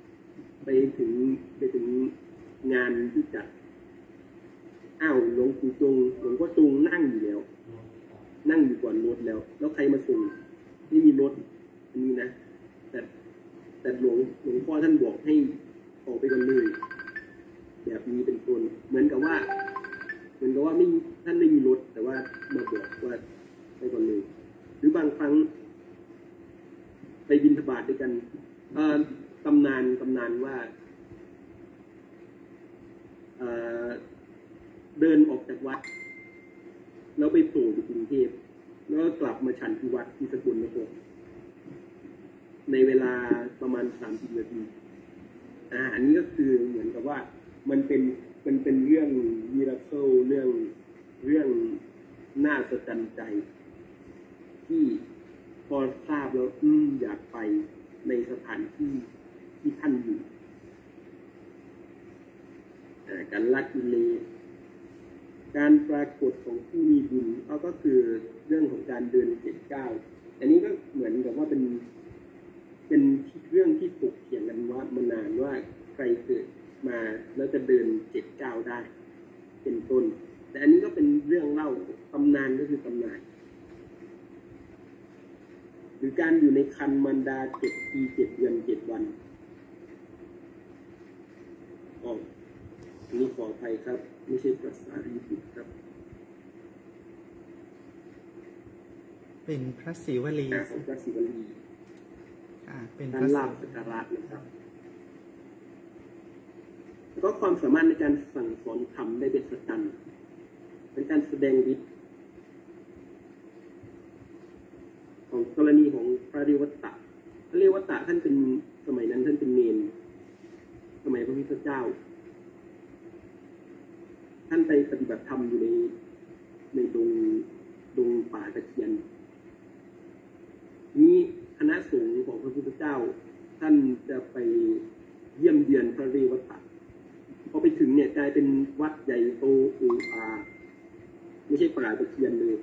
งานที่จัดหลวงพ่อจงนั่งอยู่แล้วนั่งอยู่ก่อนรถแล้วใครมาส่งไม่มีรถอันนี้นะแต่หลวงพ่อท่านบอกให้ออกไปกันเลยแบบนี้เป็นต้นเหมือนกับว่าไม่ท่านไม่มีรถแต่ว่ามาบอกว่าไปก่อนเลยหรือบางครั้งไปบิณฑบาตด้วยกันตำนานว่าเดินออกจากวัดแล้วไปโผล่อยู่กรุงเทพแล้วก็กลับมาฉันที่วัดที่สกลนครในเวลาประมาณ30 นาทีอันนี้ก็คือเหมือนกับว่ามันเป็นเรื่องมิราเคิลเรื่องน่าสะใจใจที่พอทราบแล้วอยากไปในสถานที่ท่านอยู่การละกิเลสการปรากฏของผู้มีบุญก็คือเรื่องของการเดิน7 ก้าวอันนี้ก็เหมือนกับว่าเป็นเรื่องที่ถกเถียงกันว่ามานานว่าใครเกิดมาแล้วจะเดิน7 ก้าวได้เป็นต้นแต่อันนี้ก็เป็นเรื่องเล่าตำนานก็คือตำนานหรือการอยู่ในครรภ์มารดา7 ปี 7 เดือน 7 วันอันนี้ขออภัยครับไม่ใช่ภาษาญี่ปุ่นครับเป็นพระศิวลีของพระศิวลีเป็นการลาภสักการะนะครับแล้วก็ความสามารถในการสั่งสอนธรรมได้เป็นสัจจ์เป็นการแสดงฤทธิ์ของกรณีของพระเรวัตตะท่านเป็นสมัยนั้นท่านเป็นเนรสมัยพระพุทธเจ้าท่านไปปฏิบัติธรรมอยู่ในดงป่าตะเคียนนี้คณะสงฆ์ของพระพุทธเจ้าท่านจะไปเยี่ยมเยือนพระเรวัตตะพอไปถึงเนี่ยกลายเป็นวัดใหญ่โตอูอาไม่ใช่ป่าตะเคียนเลย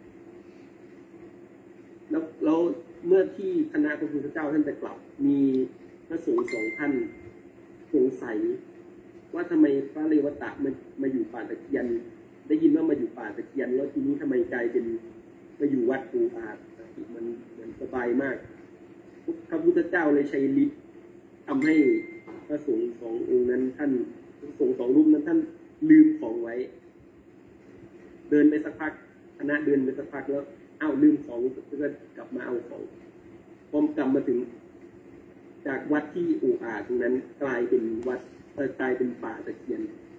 แล้วเมื่อที่คณะพระพุทธเจ้าท่านจะกลับมีพระสงฆ์2 ท่านสงสัยว่าทำไมพระเรวัตตะมาอยู่ป่าตะเคียนได้ยินว่ามาอยู่ป่าตะเคียนแล้วทีนี้ทำไมกลายเป็นมาอยู่วัดปูอามันสบายมากพระพุทธเจ้าเลยใช้ฤทธิ์ทำให้พระสงฆ์2 องค์นั้นท่านสงฆ์2 รูปนั้นท่านลืมของไว้เดินไปสักพักคณะเดินไปสักพักแล้วลืมของก็กลับมาเอาของพอกลับมาถึงจากวัดที่อู่อาตรงนั้นกลายเป็นวัดกลายเป็นป่าตะเคียน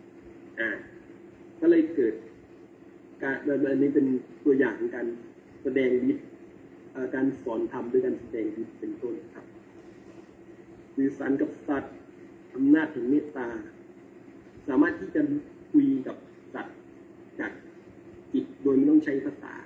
ก็เลยเกิดการอันนี้เป็นตัวอย่างของการแสดงฤทธิ์การสอนธรรมด้วยการแสดงฤทธิ์เป็นต้นครับสื่อสารกับสัตว์อำนาจแห่งเมตตาสามารถที่จะคุยกับสัตว์จากจิตโดยไม่ต้องใช้ภาษา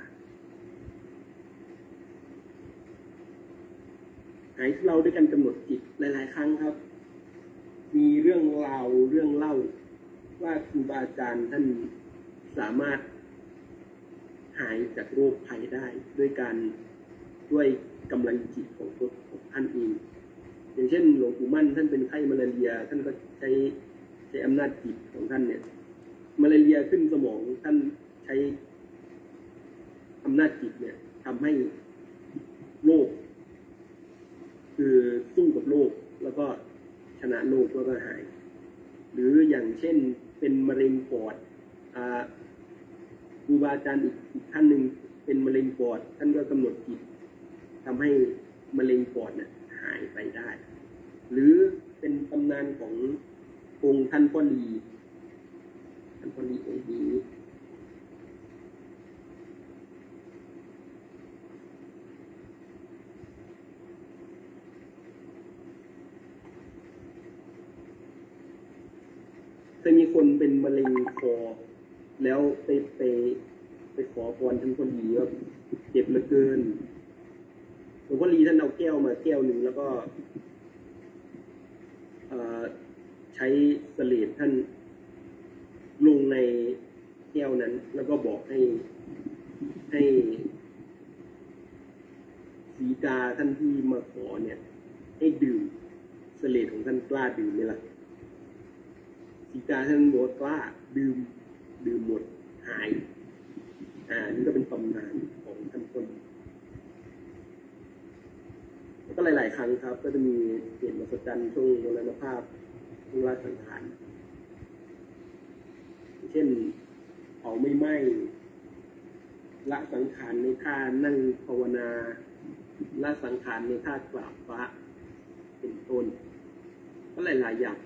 ให้เราด้วยการกำหนดจิตหลายๆครั้งครับมีเรื่องเล่าว่าครูบาอาจารย์ท่านสามารถหายจากโรคภัยได้ด้วยกำลังจิตของท่านเองอย่างเช่นหลวงปู่มั่นท่านเป็นไข้มาลาเรียท่านก็ใช้อำนาจจิตของท่านเนี่ยมาลาเรียขึ้นสมองท่านใช้อำนาจจิตเนี่ยทำให้โรคคือสู้กับโรคแล้วก็ชนะโรคแล้วก็หายหรืออย่างเช่นเป็นมะเร็งปอดครูบาอาจารย์อีกท่านหนึ่งเป็นมะเร็งปอดท่านก็กำหนดจิตทำให้มะเร็งปอดเนี่ยหายไปได้หรือเป็นตำนานขององค์ท่านพ่อลีองค์นี้เคยมีคนเป็นมะเร็งคอแล้วไปไปขอพรท่านพ่อลีว่าเจ็บเหลือเกินหลวงพ่อลีท่านเอาแก้วมาแก้วหนึ่งแล้วก็ใช้เสลดท่านลงในแก้วนั้นแล้วก็บอกให้ศรีกาท่านที่มาขอเนี่ยให้ดื่มเสลดของท่านกล้าดื่มไหมล่ะศรีกาท่านบอกกล้าดื่มหมดหายนี่ก็เป็นตำนานของท่านคนแล้วก็หลายๆครั้งครับก็จะมีเหตุมหัศจรรย์ช่วงมรณภาพช่วงลาสังขารเช่นเผาไม่ไหม้ละสังขารในท่านั่งภาวนาละสังขารในท่ากราบพระเป็นต้นก็หลายๆอย่าง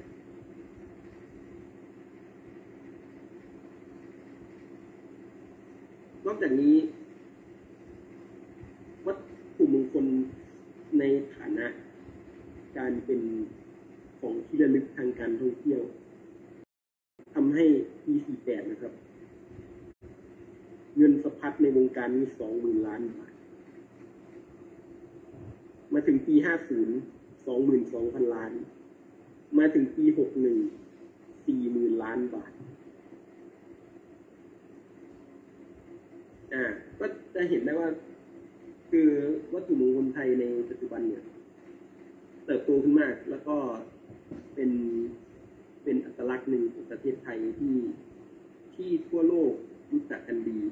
นอกจากนี้วัตถุมงคลในฐานะการเป็นของที่ระลึกทางการท่องเที่ยวทำให้ปี 48 นะครับ เงินสะพัดในวงการนี้ 20,000 ล้านบาทมาถึงปี 50 22,000 ล้านมาถึงปี 61 40,000 ล้านบาทก็จะเห็นได้ว่าคือวัตถุมงคลไทยในปัจจุบันเนี่ยเติบโตขึ้นมากแล้วก็เป็นอัตลักษณ์หนึ่งของประเทศไทยที่ทั่วโลกรู้จักกันดี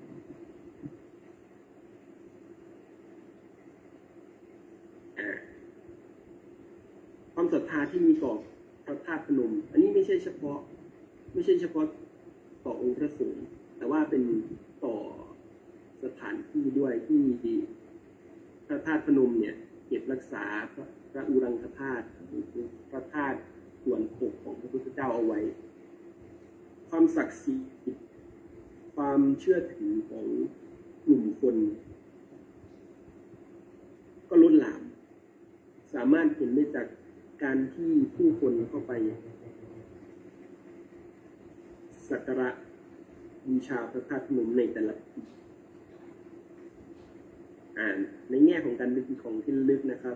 ความศรัทธาที่มีต่อพระธาตุพนมอันนี้ไม่ใช่เฉพาะต่อองค์พระสงฆ์แต่ว่าเป็นต่อสถานที่ด้วยที่พระธาตุพนมเนี่ยเก็บรักษาพระอุรังคธาตุพระธาตุส่วนอกของพระพุทธเจ้าเอาไว้ความศักดิ์สิทธิ์ความเชื่อถือของกลุ่มคนก็ล้นหลามสามารถเห็นได้จากการที่ผู้คนเข้าไปสักการะบูชาพระธาตุพนมในแต่ละปีในแง่ของการลึกของที่ลึกนะครับ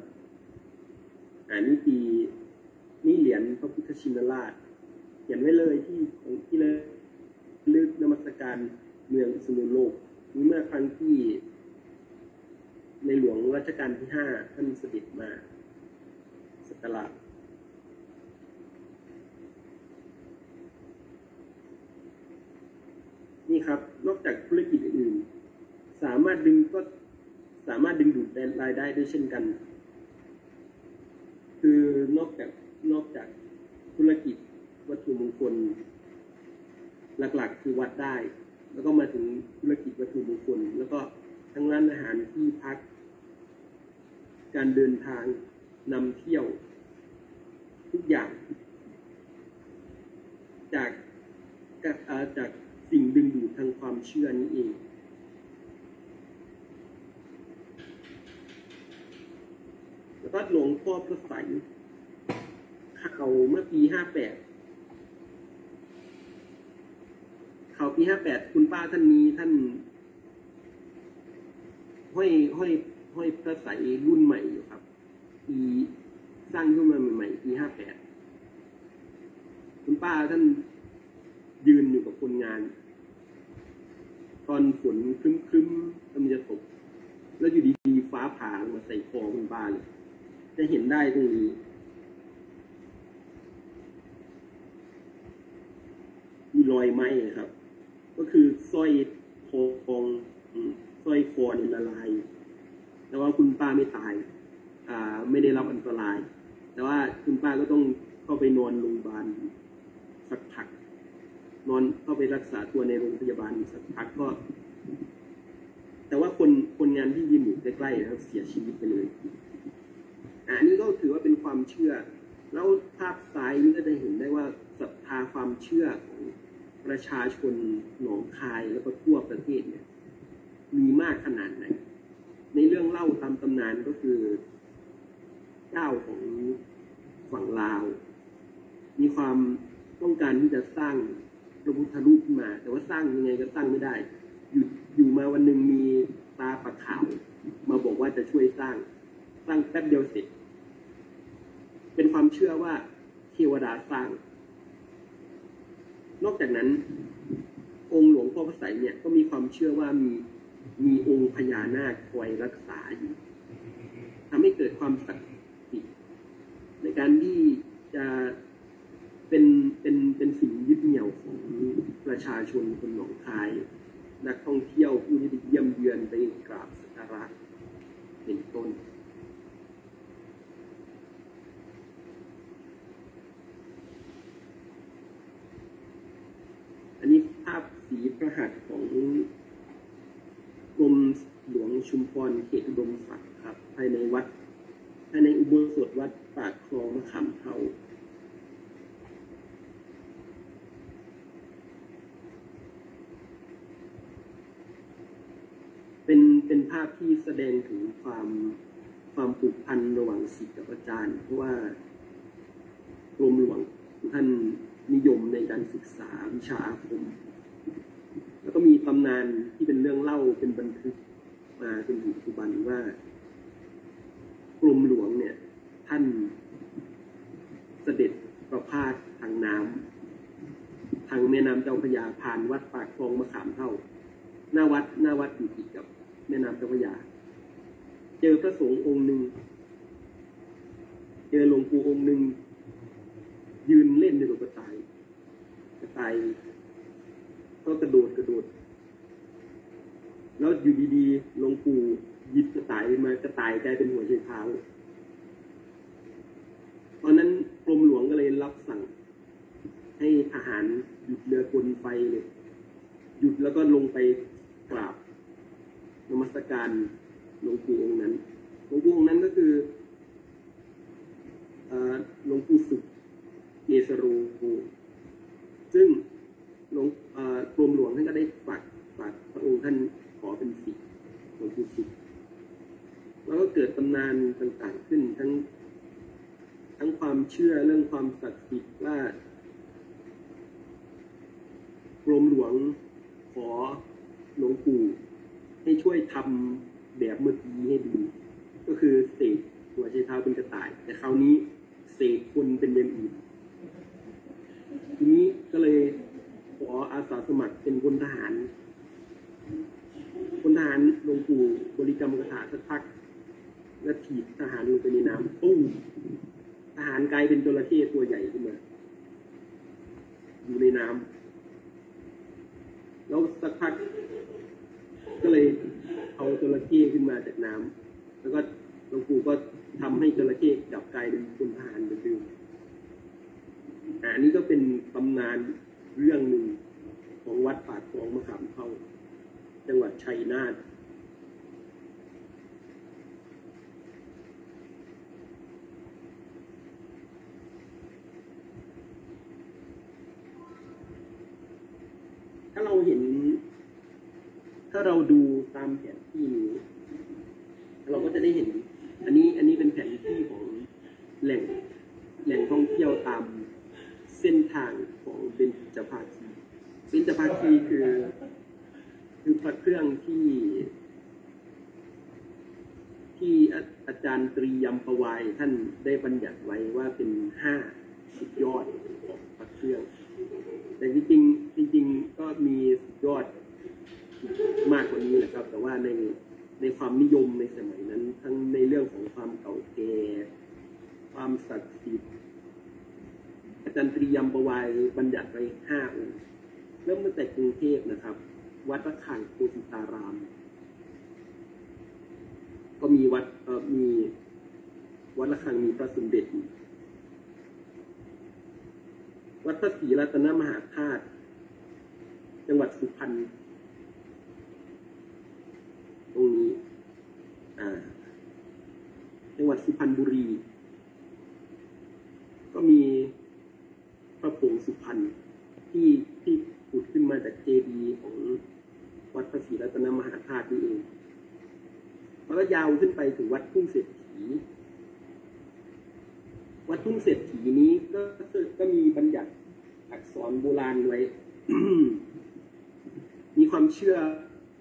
นี่เหรียญพระพุทธชินราชเขียนไว้เลยที่ลึกนมัสการเมืองพิษณุโลกนี้เมื่อครั้งที่ในหลวงรัชกาลที่ 5ท่านเสด็จมาสักการะนี่ครับนอกจากธุรกิจอื่นสามารถดึงดูดรายได้ด้วยเช่นกันคือนอกจากธุรกิจวัตถุมงคลหลักๆคือวัดได้แล้วก็มาถึงธุรกิจวัตถุมงคลแล้วก็ทั้งร้านอาหารที่พักการเดินทางนำเที่ยวทุกอย่างจากสิ่งดึงดูดทางความเชื่อนี้เองแล้วก็หลวงพ่อพระไสยข่าวเมื่อปี 58ข่าวปี 58คุณป้าท่านนี้ท่านห้อยพระไสยรุ่นใหม่อยู่ครับปีสร้างขึ้นมาใหม่ๆปี 58คุณป้าท่านยืนอยู่กับคนงานตอนฝนครึ้มๆมันจะตกแล้วอยู่ดีๆฟ้าผ่าลงมาใส่คอคุณป้าเลยจะเห็นได้ตรงนี้มีรอยไหม้ครับก็คือสร้อยคอเนี่ยละลายแต่ว่าคุณป้าไม่ตายไม่ได้รับอันตรายแต่ว่าคุณป้าก็ต้องเข้าไปนอนโรงพยาบาลสักพักนอนเข้าไปรักษาตัวในโรงพยาบาลสักพักก็แต่ว่าคนงานที่ยืนอยู่ใกล้ๆนะครับเสียชีวิตไปเลยอันนี้ก็ถือว่าเป็นความเชื่อแล้วภาพซ้ายนี้ก็จะเห็นได้ว่าศรัทธาความเชื่อของประชาชนหนองคายแล้วก็ทั่วประเทศเนี่ยมีมากขนาดไหนในเรื่องเล่าตามตำนานก็คือเจ้าของฝั่งลาวมีความต้องการที่จะสร้างพระพุทธรูปขึ้นมาแต่ว่าสร้างยังไงก็สร้างไม่ได้อยู่มาวันหนึ่งมีตาปะขาวมาบอกว่าจะช่วยสร้างแป๊บเดียวเสร็จเป็นความเชื่อว่าเทวดาสร้างนอกจากนั้นองค์หลวงพ่อพระไสยเนี่ยก็มีความเชื่อว่ามีองค์พญานาคคอยรักษาอยู่ทำให้เกิดความศักดิ์สิทธิ์ในการที่จะเป็นสิ่งยึดเหนี่ยวของประชาชนคนหนองคายนักท่องเที่ยวผู้ที่ไปเยี่ยมเยือนไปกราบสักการะเป็นต้นอันนี้ภาพสีพระหัตถ์ของกรมหลวงชุมพรเขตอุดมศักดิ์ครับภายในอุโบสถวัดปากคลองมะขามเฒ่าเป็นภาพที่แสดงถึงความผูกพันระหว่างศิษย์กับอาจารย์เพราะว่ากรมหลวงท่านนิยมในการศึกษาวิชาอาคมแล้วก็มีตำนานที่เป็นเรื่องเล่าเป็นบันทึกมาจนถึงปัจจุบันว่ากรมหลวงเนี่ยท่านเสด็จประพาสทางน้ำทางแม่น้ำเจ้าพระยาผ่านวัดปากคลองมะขามเฒ่าหน้าวัดอยู่ติดกับแม่น้ำเจ้าพระยาเจอพระสงฆ์องค์หนึ่งเจอหลวงปู่องค์หนึ่งยืนเล่นในกระต่ายก็กระโดดแล้วอยู่ดีๆหลวงปู่หยิบกระต่ายมากระต่ายกลายเป็นหัวไชเท้าตอนนั้นกรมหลวงก็เลยรับสั่งให้ทหารหยุดเรือกลไฟเลยหยุดแล้วก็ลงไปกราบนมัสการหลวงปู่องค์นั้นก็คือหลวงปู่สุขเกษโรซึ่งกรมหลวงท่านก็ได้ฝากพระองค์ท่านขอเป็นศิษย์หลวงปู่สุขแล้วก็เกิดตำนานต่างๆขึ้นทั้งความเชื่อเรื่องความศักดิ์สิทธิ์ว่ากรมหลวงขอหลวงปู่ให้ช่วยทำแบบเมื่อกี้ให้ดูก็คือเสกหัวไชเท้าเป็นกระต่ายแต่คราวนี้เสกคนเป็นอย่างอื่นทีนี้ก็เลยขออาสาสมัครเป็นพลทหารหลวงปู่บริกรรมคาถาสักพักแล้วถีบทหารลงไปในน้ำตู้ทหารกลายเป็นจระเข้ตัวใหญ่ขึ้นมาอยู่ในน้ำแล้วสักพักก็เลยเอาจระเข้ขึ้นมาจากน้ำแล้วก็หลวงปู่ก็ทำให้จระเข้กลับกลายเป็นพลทหารเหมือนเดิมอันนี้ก็เป็นตำนานเรื่องหนึ่งของวัดปากคลองมะขามเฒ่าจังหวัดชัยนาทถ้าเราดูตามแผนที่นี้เราก็จะได้เห็นอันนี้เป็นแผนที่ของแหล่งท่องเที่ยวตามเส้นทางของเบญจภาคีคือพระเครื่องที่อาจารย์ตรียมประวายท่านได้บัญญัติไว้ว่าเป็น5สุดยอดของพระเครื่องแต่จริงก็มีสุดยอดมากกว่านี้แหละครับแต่ว่าในความนิยมในสมัยนั้นทั้งในเรื่องของความเก่าแก่ความศักดิ์สิทธิ์อาจารย์ตรียมประวายบัญญัติไว้5องค์เริ่มตั้งแต่กรุงเทพนะครับวัดระฆังโคสิตารามก็มีวัดระฆังมีพระสมเด็จวัดพระศรีรัตนมหาธาตุจังหวัดสุพรรณตรงนี้จังหวัดสุพรรณบุรีก็มีพระผงสุพรรณที่ผุดขึ้นมาจากเจดีย์ของวัดพระศรีรัตนมหาธาตุนี่เองแล้วก็ยาวขึ้นไปถึงวัดทุ่งเศรษฐีวัดทุ่งเศรษฐีนี้ก็มีบัญญัติอักษรโบราณไว้ มีความเชื่อ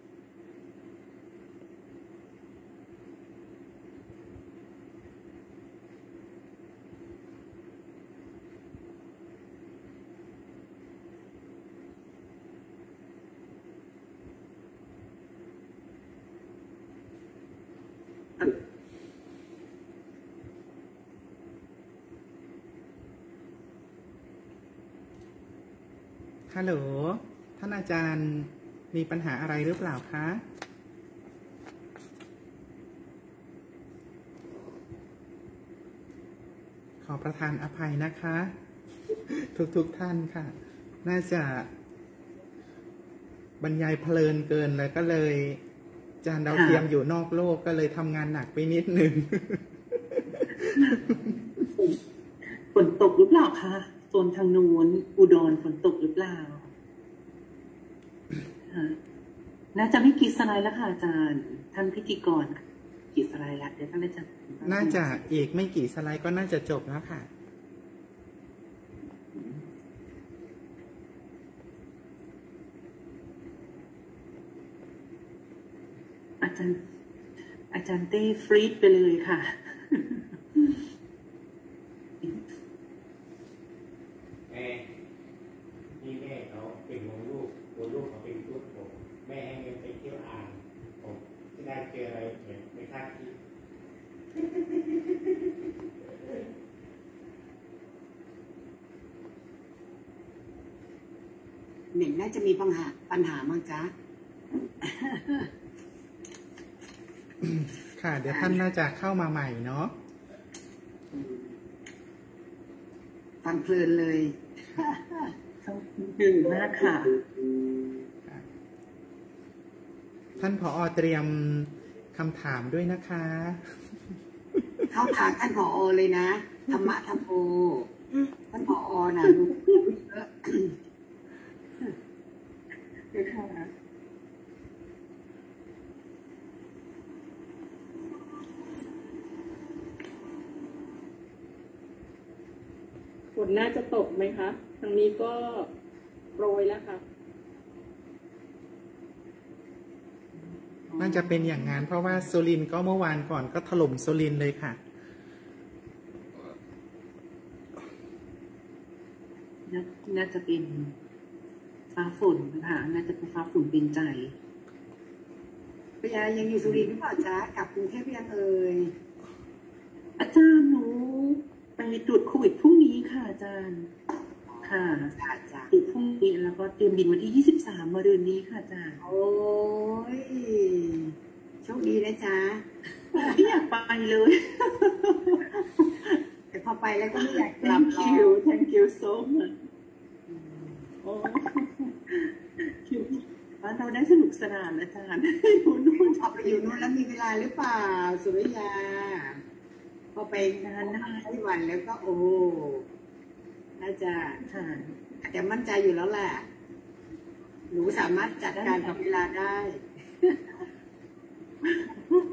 ฮัลโหลท่านอาจารย์มีปัญหาอะไรหรือเปล่าคะขอประทานอภัยนะคะ ทุกท่านค่ะ น่าจะบรรยายเพลินเกินแล้วก็เลยจานดาวเทียมอยู่นอกโลกก็เลยทำงานหนักไปนิดนึงฝนตกหรือเปล่าคะโซนทางนู้นอุดรฝนตกหรือเปล่าน่าจะไม่กี่สไลด์แล้วค่ะอาจารย์ท่านพิธีกรกี่สไลด์ละเดี๋ยวท่านอาจารย์น่าจะอีกไม่กี่สไลด์ก็น่าจะจบแล้วค่ะอาจารย์เต้ฟรีดไปเลยค่ะนี่แม่เขาเป็นวงลูกเขาเป็นลูกผมแม่ให้เงินไปเที่ยวอ่างผมที่ได้เจออะไรเหมือนไม่คาดคิดหนึ่งน่าจะมีปัญหามั้งจ๊ะค่ะเดี๋ยวท่านน่าจะเข้ามาใหม่เนาะฟังเพลินเลยดื่มมากค่ะท่านผอ.เตรียมคำถามด้วยนะคะเข้าทางท่านผอ.เลยนะธรรมะธรรมโอท่านผอ.น่ะดูเยอะค่ะฝนน่าจะตกไหมคะทางนี้ก็โปรยแล้วค่ะน่าจะเป็นอย่างนั้นเพราะว่าสุรินทร์ก็เมื่อวานก่อนก็ถล่มสุรินทร์เลยค่ะน่าจะเป็นฟ้าฝนค่ะน่าจะเป็นฟ้าฝนเป็นใจพยายังอยู่สุรินทร์หรือเปล่าจ๊ะกลับกรุงเทพยังเอ่ยอาจารย์หนูไปตรวจโควิดพรุ่งนี้ค่ะอาจารย์ค่ะตรวจพรุ่งนี้แล้วก็เตรียมบินวันที่23มาเดือนนี้ค่ะอาจารย์โอ้ยโชคดีนะจ๊ะไม่อยากไปเลยแต่พอไปแล้วก็ไม่อยากกลับ thank you so much โอ้บ้านเราได้สนุกสนานอาจารย์อยู่นู่นพอไปอยู่นู่นแล้วมีเวลาหรือเปล่าสุริยาพอไปนานที่วันแล้วก็โอ้น่าจะแต่มั่นใจอยู่แล้วแหละหนูสามารถจัดการกับเวลาได้